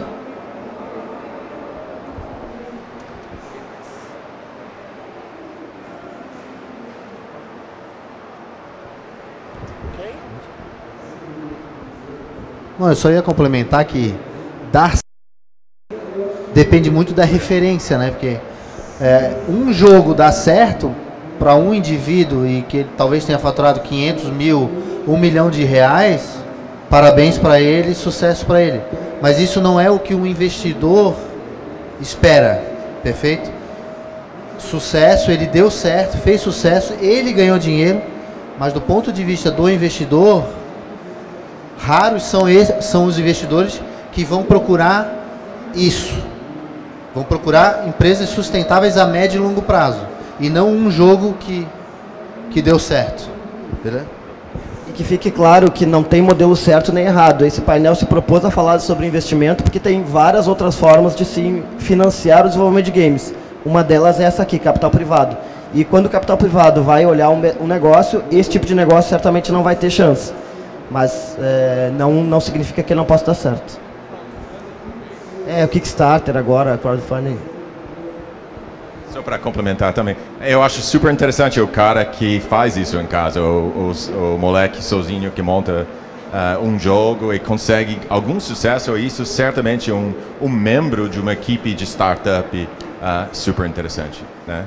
Não, eu só ia complementar que dar depende muito da referência, né? Porque é, um jogo dá certo para um indivíduo e que ele talvez tenha faturado quinhentos mil, um milhão de reais, parabéns para ele, sucesso para ele. Mas isso não é o que um investidor espera, perfeito? Sucesso, ele deu certo, fez sucesso, ele ganhou dinheiro, mas do ponto de vista do investidor, raros são, esses, são os investidores que vão procurar isso. Vão procurar empresas sustentáveis a médio e longo prazo. E não um jogo que, que deu certo. Beleza? E que fique claro que não tem modelo certo nem errado. Esse painel se propôs a falar sobre investimento porque tem várias outras formas de se financiar o desenvolvimento de games. Uma delas é essa aqui, capital privado. E quando o capital privado vai olhar um, um negócio, esse tipo de negócio certamente não vai ter chance. Mas é, não, não significa que ele não possa dar certo. É, o Kickstarter agora, crowdfunding. Só para complementar também, eu acho super interessante o cara que faz isso em casa, o, o, o moleque sozinho que monta uh, um jogo e consegue algum sucesso. Isso certamente um, um membro de uma equipe de startup uh, super interessante, né?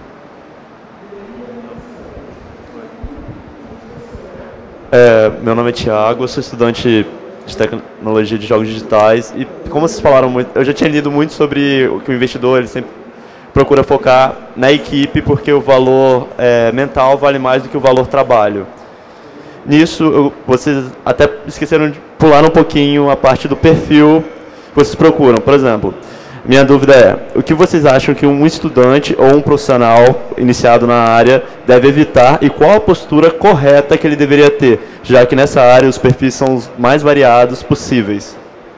É, meu nome é Thiago, eu sou estudante de tecnologia de jogos digitais e, como vocês falaram muito, eu já tinha lido muito sobre o que o investidor ele sempre procura focar na equipe porque o valor é, mental vale mais do que o valor trabalho. Nisso, eu, vocês até esqueceram de pular um pouquinho a parte do perfil que vocês procuram. Por exemplo, minha dúvida é, o que vocês acham que um estudante ou um profissional iniciado na área deve evitar e qual a postura correta que ele deveria ter, já que nessa área os perfis são os mais variados possíveis?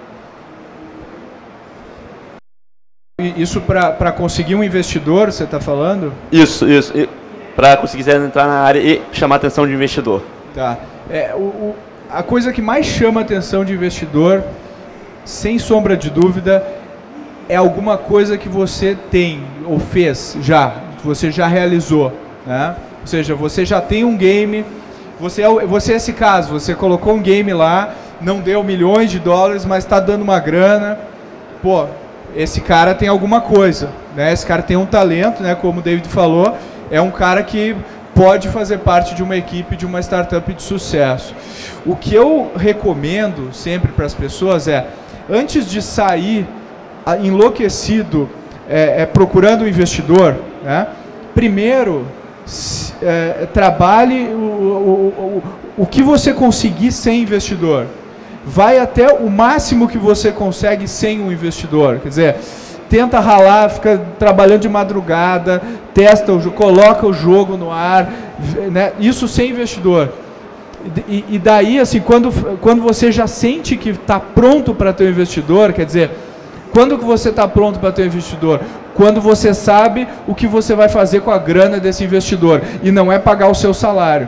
Isso para conseguir um investidor, você está falando? Isso, isso. Para conseguir entrar na área e chamar a atenção de investidor. Tá. É, o, o, a coisa que mais chama a atenção de investidor, sem sombra de dúvida, é alguma coisa que você tem ou fez já, que você já realizou, né? Ou seja, você já tem um game, você é, você é esse caso, você colocou um game lá, não deu milhões de dólares, mas está dando uma grana, pô, esse cara tem alguma coisa, né? Esse cara tem um talento, né? Como o David falou, é um cara que pode fazer parte de uma equipe, de uma startup de sucesso. O que eu recomendo sempre para as pessoas é, antes de sair enlouquecido é, é, procurando um investidor, né? Primeiro é, trabalhe o, o, o, o que você conseguir sem investidor. Vai até o máximo que você consegue sem um investidor. Quer dizer, tenta ralar, fica trabalhando de madrugada, testa o jogo, coloca o jogo no ar, né? Isso sem investidor. E, e daí, assim, quando, quando você já sente que está pronto para ter um investidor, quer dizer, quando que você está pronto para ter um investidor? Quando você sabe o que você vai fazer com a grana desse investidor. E não é pagar o seu salário.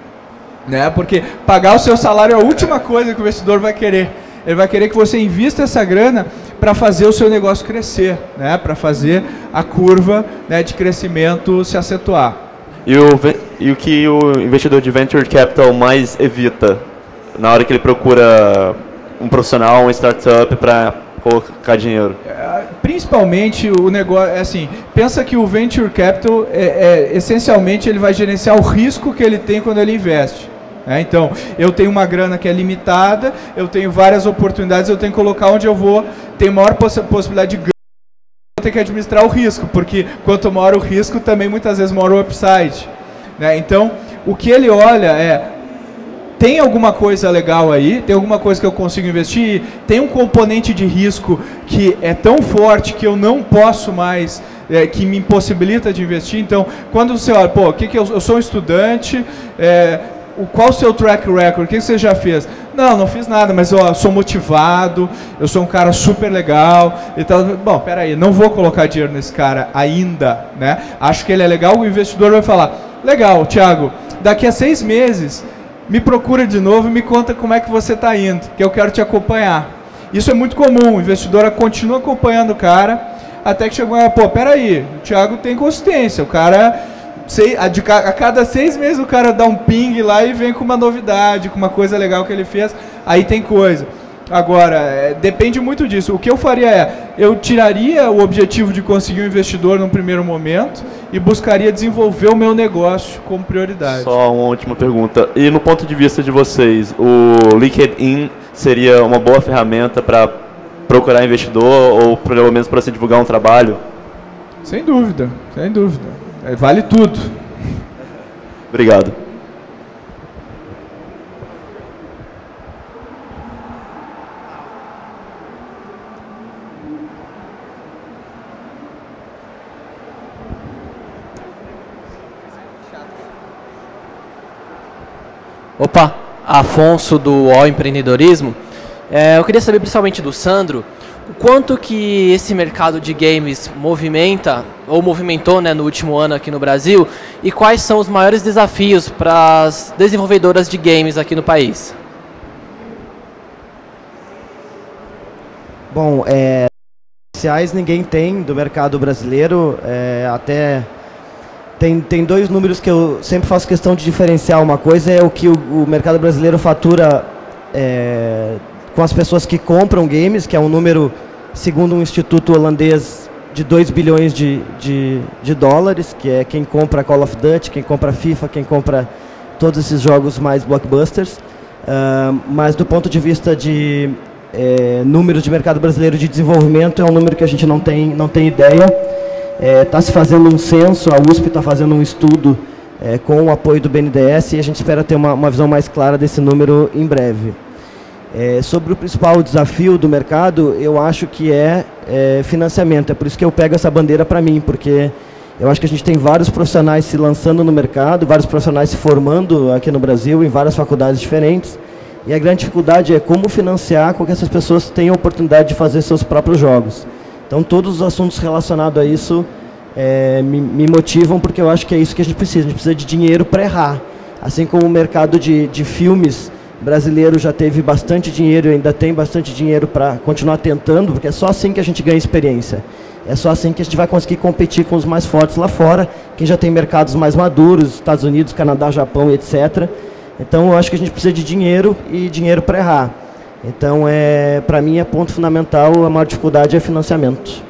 Né? Porque pagar o seu salário é a última coisa que o investidor vai querer. Ele vai querer que você invista essa grana para fazer o seu negócio crescer, né? Para fazer a curva, né, de crescimento se acentuar. E o, e o que o investidor de Venture Capital mais evita na hora que ele procura um profissional, uma startup para colocar dinheiro? É, principalmente o negócio, é assim, pensa que o Venture Capital, é, é, essencialmente, ele vai gerenciar o risco que ele tem quando ele investe. É, então, eu tenho uma grana que é limitada, eu tenho várias oportunidades, eu tenho que colocar onde eu vou, tem maior poss possibilidade de ganho, eu tenho que administrar o risco, porque quanto maior o risco, também muitas vezes maior o upside. Né? Então, o que ele olha é, tem alguma coisa legal aí, tem alguma coisa que eu consigo investir, tem um componente de risco que é tão forte que eu não posso mais, é, que me impossibilita de investir. Então, quando você olha, pô, que que eu, eu sou um estudante, é, o, qual o seu track record, o que você já fez? Não, não fiz nada, mas ó, sou motivado, eu sou um cara super legal. E tal. Bom, peraí, não vou colocar dinheiro nesse cara ainda, né? Acho que ele é legal, o investidor vai falar, legal, Thiago, daqui a seis meses, me procura de novo e me conta como é que você está indo, que eu quero te acompanhar. Isso é muito comum, o investidor continua acompanhando o cara, até que chegou, pô, peraí, o Thiago tem consistência, o cara sei, a, de, a cada seis meses o cara dá um ping lá e vem com uma novidade, com uma coisa legal que ele fez, aí tem coisa. Agora, é, depende muito disso. O que eu faria é, eu tiraria o objetivo de conseguir um investidor num primeiro momento e buscaria desenvolver o meu negócio como prioridade. Só uma última pergunta. E no ponto de vista de vocês, o LinkedIn seria uma boa ferramenta para procurar investidor ou pelo menos para se divulgar um trabalho? Sem dúvida, sem dúvida. É, vale tudo. Obrigado. Opa, Afonso do O Empreendedorismo. É, eu queria saber principalmente do Sandro, o quanto que esse mercado de games movimenta, ou movimentou, né, no último ano aqui no Brasil, e quais são os maiores desafios para as desenvolvedoras de games aqui no país? Bom, é, iniciais ninguém tem do mercado brasileiro, é, até tem, tem dois números que eu sempre faço questão de diferenciar. Uma coisa é o que o, o mercado brasileiro fatura é, com as pessoas que compram games, que é um número, segundo um instituto holandês, de dois bilhões de, de, de dólares, que é quem compra Call of Duty, quem compra FIFA, quem compra todos esses jogos mais blockbusters. Uh, mas do ponto de vista de é, número de mercado brasileiro de desenvolvimento, é um número que a gente não tem, não tem ideia. Está é, se fazendo um censo, a U S P está fazendo um estudo é, com o apoio do B N D E S, e a gente espera ter uma, uma visão mais clara desse número em breve. É, sobre o principal desafio do mercado, eu acho que é, é financiamento. É por isso que eu pego essa bandeira para mim, porque eu acho que a gente tem vários profissionais se lançando no mercado, vários profissionais se formando aqui no Brasil, em várias faculdades diferentes, e a grande dificuldade é como financiar com que essas pessoas tenham a oportunidade de fazer seus próprios jogos. Então, todos os assuntos relacionados a isso é, me, me motivam, porque eu acho que é isso que a gente precisa. A gente precisa de dinheiro para errar. Assim como o mercado de, de filmes brasileiro já teve bastante dinheiro e ainda tem bastante dinheiro para continuar tentando, porque é só assim que a gente ganha experiência. É só assim que a gente vai conseguir competir com os mais fortes lá fora, quem já tem mercados mais maduros, Estados Unidos, Canadá, Japão, etcétera. Então, eu acho que a gente precisa de dinheiro e dinheiro para errar. Então, é, para mim, é ponto fundamental, a maior dificuldade é financiamento.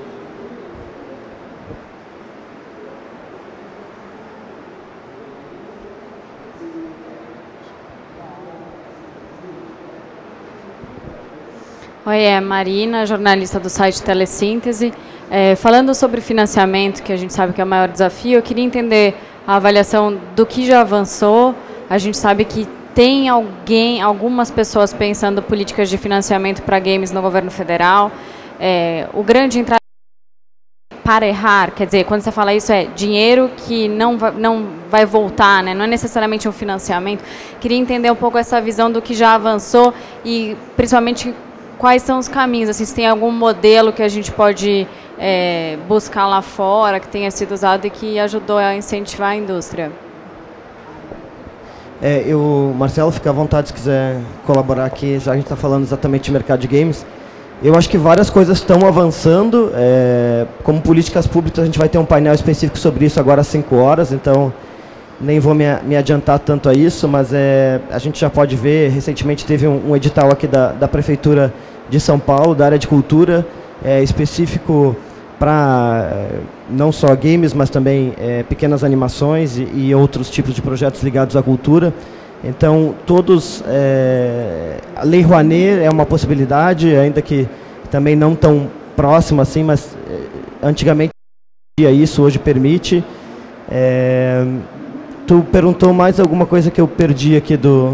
Oi, é Marina, jornalista do site Telesíntese. É, falando sobre financiamento, que a gente sabe que é o maior desafio, eu queria entender a avaliação do que já avançou. A gente sabe que tem alguém, algumas pessoas pensando políticas de financiamento para games no governo federal. É, o grande entrada para errar, quer dizer, quando você fala isso, é dinheiro que não vai, não vai voltar, né? Não é necessariamente um financiamento. Queria entender um pouco essa visão do que já avançou e, principalmente, quais são os caminhos, assim, se tem algum modelo que a gente pode é, buscar lá fora, que tenha sido usado e que ajudou a incentivar a indústria. É, eu, Marcelo, fica à vontade se quiser colaborar aqui, já a gente está falando exatamente de mercado de games. Eu acho que várias coisas estão avançando, é, como políticas públicas a gente vai ter um painel específico sobre isso agora às cinco horas, então nem vou me, me adiantar tanto a isso, mas é, a gente já pode ver, recentemente teve um, um edital aqui da, da Prefeitura de São Paulo, da área de cultura, é, específico para não só games, mas também é, pequenas animações e, e outros tipos de projetos ligados à cultura. Então, todos, é, a Lei Rouanet é uma possibilidade, ainda que também não tão próxima assim, mas é, antigamente isso, hoje permite. É, tu perguntou mais alguma coisa que eu perdi aqui do...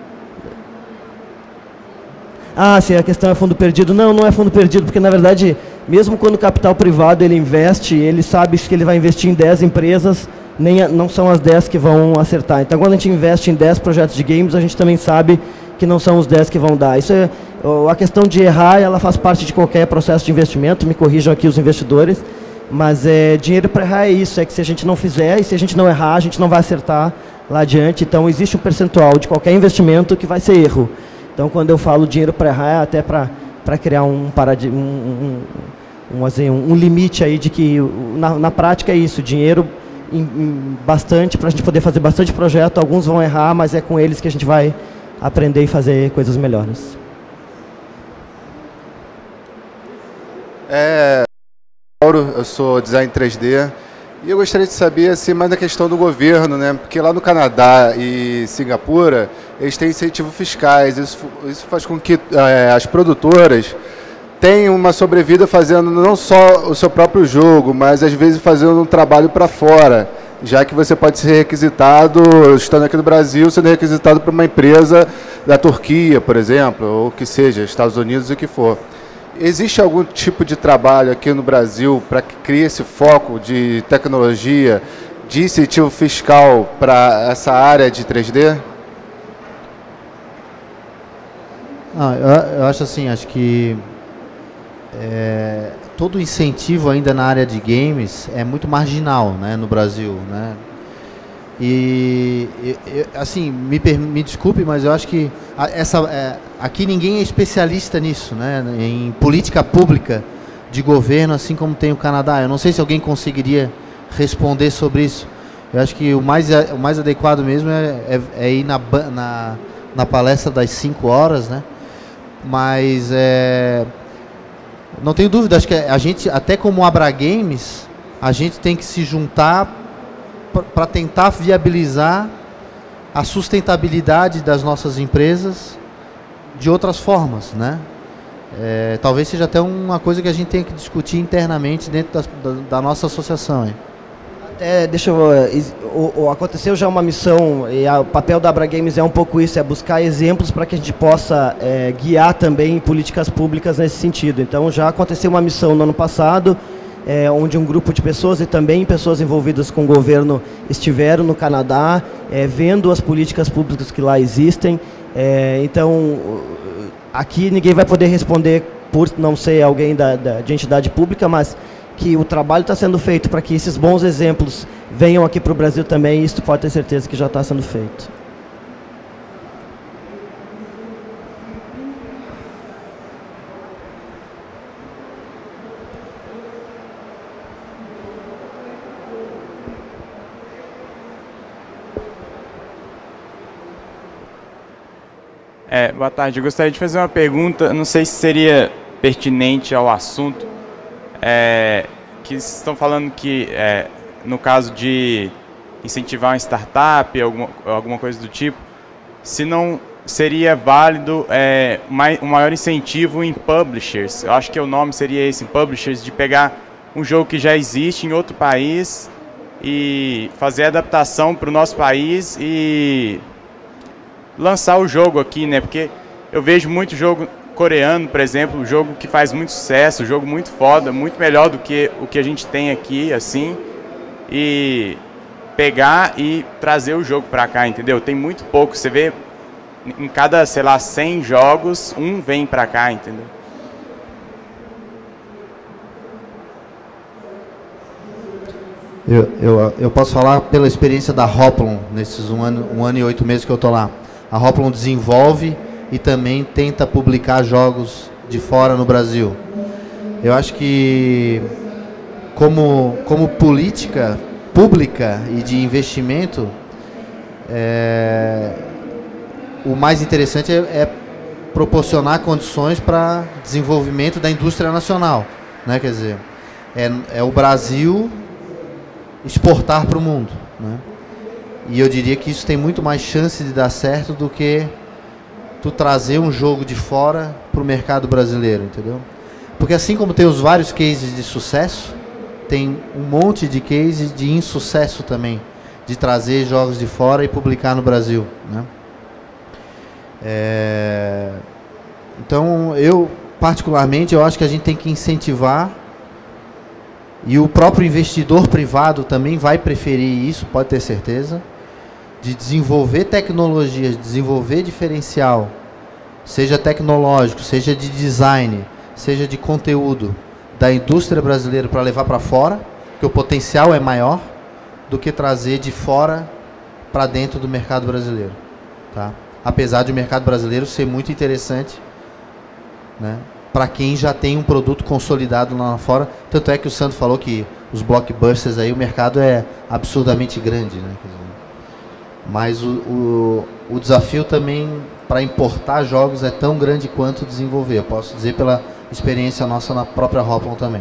Ah, sim, a questão é fundo perdido. Não, não é fundo perdido, porque na verdade, mesmo quando o capital privado ele investe, ele sabe que ele vai investir em dez empresas, nem, não são as dez que vão acertar. Então, quando a gente investe em dez projetos de games, a gente também sabe que não são os dez que vão dar. Isso é, a questão de errar, ela faz parte de qualquer processo de investimento, me corrijam aqui os investidores, mas é, dinheiro para errar é isso, é que se a gente não fizer e se a gente não errar, a gente não vai acertar lá adiante. Então, existe um percentual de qualquer investimento que vai ser erro. Então, quando eu falo dinheiro para errar, é até para criar um, paradig um, um, um, assim, um limite aí de que, na, na prática, é isso, dinheiro em, em bastante, para a gente poder fazer bastante projeto. Alguns vão errar, mas é com eles que a gente vai aprender e fazer coisas melhores. É, eu sou design três D e eu gostaria de saber assim, mais da questão do governo, né? Porque lá no Canadá e Singapura eles têm incentivos fiscais, isso, isso faz com que é, as produtoras tenham uma sobrevida fazendo não só o seu próprio jogo, mas às vezes fazendo um trabalho para fora, já que você pode ser requisitado, estando aqui no Brasil, sendo requisitado para uma empresa da Turquia, por exemplo, ou que seja, Estados Unidos, o que for. Existe algum tipo de trabalho aqui no Brasil para que crie esse foco de tecnologia, de incentivo fiscal para essa área de três D? Não, eu, eu acho assim, acho que é, todo incentivo ainda na área de games é muito marginal, né, no Brasil, né? E, e assim, me, me desculpe, mas eu acho que essa, é, aqui ninguém é especialista nisso, né, em política pública de governo, assim como tem o Canadá. Eu não sei se alguém conseguiria responder sobre isso. Eu acho que o mais, o mais adequado mesmo é, é, é ir na, na, na palestra das cinco horas, né? Mas é, não tenho dúvida, acho que a gente, até como Abra Games, a gente tem que se juntar para tentar viabilizar a sustentabilidade das nossas empresas de outras formas, né? É, talvez seja até uma coisa que a gente tenha que discutir internamente dentro da, da, da nossa associação. Hein? Até, deixa eu... O, o, aconteceu já uma missão, e a, o papel da Abra Games é um pouco isso, é buscar exemplos para que a gente possa é, guiar também políticas públicas nesse sentido. Então já aconteceu uma missão no ano passado, É, onde um grupo de pessoas e também pessoas envolvidas com o governo estiveram no Canadá, é, vendo as políticas públicas que lá existem. É, então, aqui ninguém vai poder responder por não ser alguém da, da, de entidade pública, mas que o trabalho está sendo feito para que esses bons exemplos venham aqui para o Brasil também, isso pode ter certeza que já está sendo feito. É, boa tarde, eu gostaria de fazer uma pergunta, não sei se seria pertinente ao assunto, é, que estão falando que, é, no caso de incentivar uma startup, alguma, alguma coisa do tipo, se não seria válido é, um maior incentivo em publishers, eu acho que o nome seria esse, em publishers, de pegar um jogo que já existe em outro país e fazer a adaptação para o nosso país e lançar o jogo aqui, né? Porque eu vejo muito jogo coreano, por exemplo, um jogo que faz muito sucesso, um jogo muito foda, muito melhor do que o que a gente tem aqui, assim, e pegar e trazer o jogo pra cá, entendeu? Tem muito pouco, você vê em cada, sei lá, cem jogos, um vem pra cá, entendeu? Eu, eu, eu posso falar pela experiência da Hoplon, nesses um ano, um ano e oito meses que eu tô lá. A Hoplon desenvolve e também tenta publicar jogos de fora no Brasil. Eu acho que como, como política pública e de investimento, é, o mais interessante é, é proporcionar condições para desenvolvimento da indústria nacional, né? Quer dizer, é, é o Brasil exportar para o mundo, né? E eu diria que isso tem muito mais chance de dar certo do que tu trazer um jogo de fora para o mercado brasileiro, entendeu? Porque assim como tem os vários cases de sucesso, tem um monte de cases de insucesso também, de trazer jogos de fora e publicar no Brasil, né? É... Então, eu particularmente, eu acho que a gente tem que incentivar, e o próprio investidor privado também vai preferir isso, pode ter certeza, de desenvolver tecnologias, desenvolver diferencial, seja tecnológico, seja de design, seja de conteúdo da indústria brasileira para levar para fora, que o potencial é maior do que trazer de fora para dentro do mercado brasileiro, tá? Apesar de o mercado brasileiro ser muito interessante, né, para quem já tem um produto consolidado lá fora. Tanto é que o Sandro falou que os blockbusters aí, o mercado é absurdamente grande, né? Mas o, o, o desafio também para importar jogos é tão grande quanto desenvolver. Eu posso dizer pela experiência nossa na própria Hoplon também.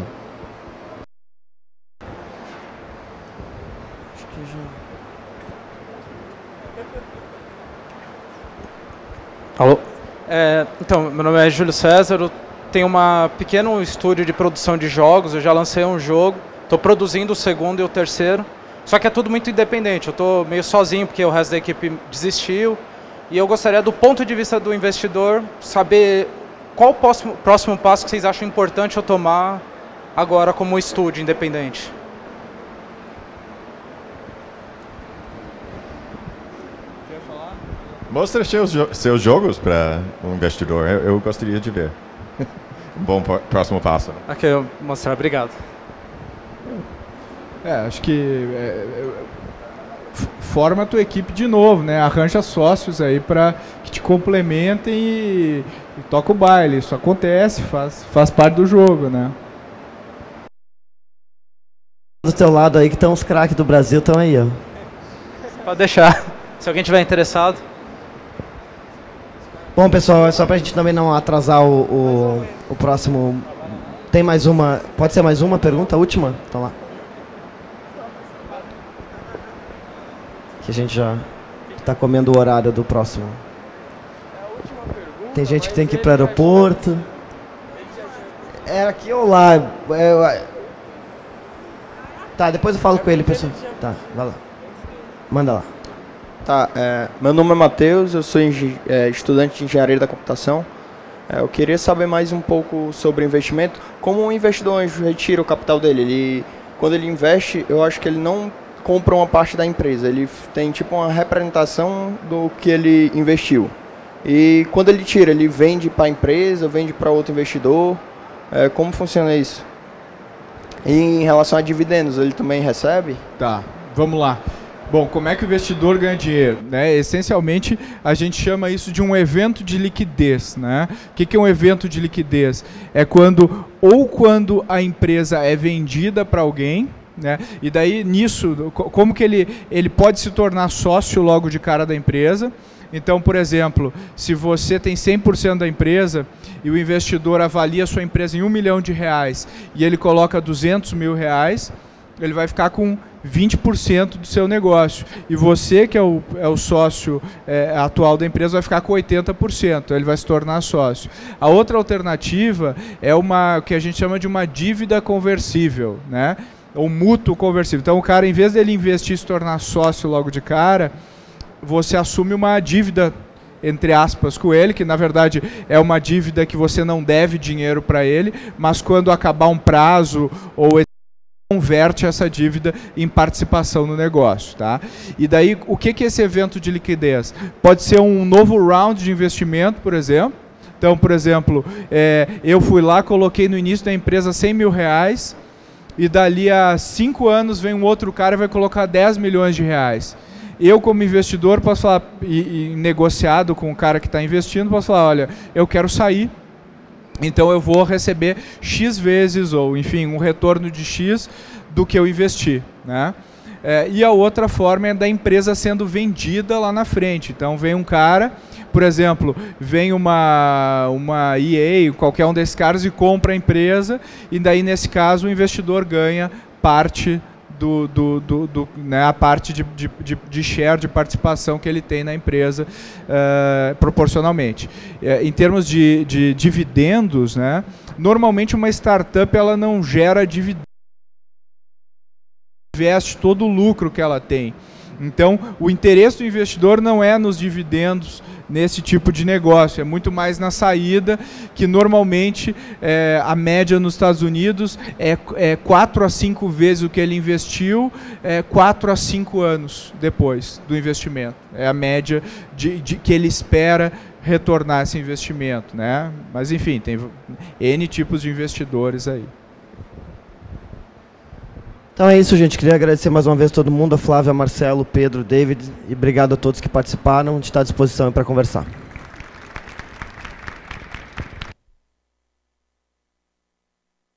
Alô? É, então, meu nome é Júlio César, eu tenho um pequeno estúdio de produção de jogos, eu já lancei um jogo, estou produzindo o segundo e o terceiro, só que é tudo muito independente, eu estou meio sozinho porque o resto da equipe desistiu, e eu gostaria, do ponto de vista do investidor, saber qual o próximo, próximo passo que vocês acham importante eu tomar agora como estúdio independente. Mostra seus, seus jogos para o investidor, eu, eu gostaria de ver. Um bom próximo passo. Ok, eu vou mostrar, obrigado. É, acho que é, forma a tua equipe de novo, né? Arranja sócios aí para que te complementem e, e toca o baile. Isso acontece, faz, faz parte do jogo, né? Do teu lado aí que estão os craques do Brasil, estão aí, ó. Pode deixar, se alguém tiver interessado. Bom, pessoal, é só pra gente também não atrasar o, o, o próximo. Tem mais uma. Pode ser mais uma pergunta? A última? Então lá. Que a gente já está comendo o horário do próximo. Tem gente que tem que ir para o aeroporto. Era aqui ou lá? É, tá, depois eu falo com ele, pessoal. Tá, vai lá. Manda lá. Tá, é, meu nome é Matheus, eu sou é, estudante de engenharia da computação. É, eu queria saber mais um pouco sobre investimento. Como o investidor retira o capital dele? Ele, quando ele investe, eu acho que ele não compra uma parte da empresa, ele tem tipo uma representação do que ele investiu. E quando ele tira, ele vende para a empresa, vende para outro investidor. É, como funciona isso? E em relação a dividendos, ele também recebe? Tá, vamos lá. Bom, como é que o investidor ganha dinheiro? Né? Essencialmente, a gente chama isso de um evento de liquidez. Né? O que, que é um evento de liquidez? É quando, ou quando a empresa é vendida para alguém, né? E daí, nisso, como que ele, ele pode se tornar sócio logo de cara da empresa. Então, por exemplo, se você tem cem por cento da empresa e o investidor avalia a sua empresa em um milhão de reais e ele coloca duzentos mil reais, ele vai ficar com vinte por cento do seu negócio. E você, que é o, é o sócio é, atual da empresa, vai ficar com oitenta por cento. Ele vai se tornar sócio. A outra alternativa é uma, o que a gente chama de uma dívida conversível, né? Ou mútuo conversível. Então, o cara, em vez dele investir e se tornar sócio logo de cara, você assume uma dívida, entre aspas, com ele, que na verdade é uma dívida que você não deve dinheiro para ele, mas quando acabar um prazo ou converte essa dívida em participação no negócio, tá? E daí, o que que é esse evento de liquidez? Pode ser um novo round de investimento, por exemplo. Então, por exemplo, é, eu fui lá, coloquei no início da empresa cem mil reais e dali a cinco anos vem um outro cara e vai colocar dez milhões de reais. Eu, como investidor, posso falar, e, e negociado com o cara que está investindo, posso falar, olha, eu quero sair, então eu vou receber X vezes, ou enfim, um retorno de X do que eu investi, né? É, e a outra forma é da empresa sendo vendida lá na frente. Então vem um cara, por exemplo, vem uma, uma E A, qualquer um desses caras, e compra a empresa, e daí nesse caso o investidor ganha parte do, do, do, do né, a parte de, de, de share, de participação que ele tem na empresa uh, proporcionalmente. Uh, em termos de, de dividendos, né, normalmente uma startup ela não gera dividendos, investe todo o lucro que ela tem. Então, o interesse do investidor não é nos dividendos nesse tipo de negócio, é muito mais na saída, que normalmente é, a média nos Estados Unidos é, é quatro a cinco vezes o que ele investiu, é, quatro a cinco anos depois do investimento. É a média de, de que ele espera retornar esse investimento, né? Mas enfim, tem N tipos de investidores aí. Então é isso, gente. Queria agradecer mais uma vez a todo mundo, a Flávia, Marcelo, Pedro, David, e obrigado a todos que participaram. A gente está à disposição para conversar.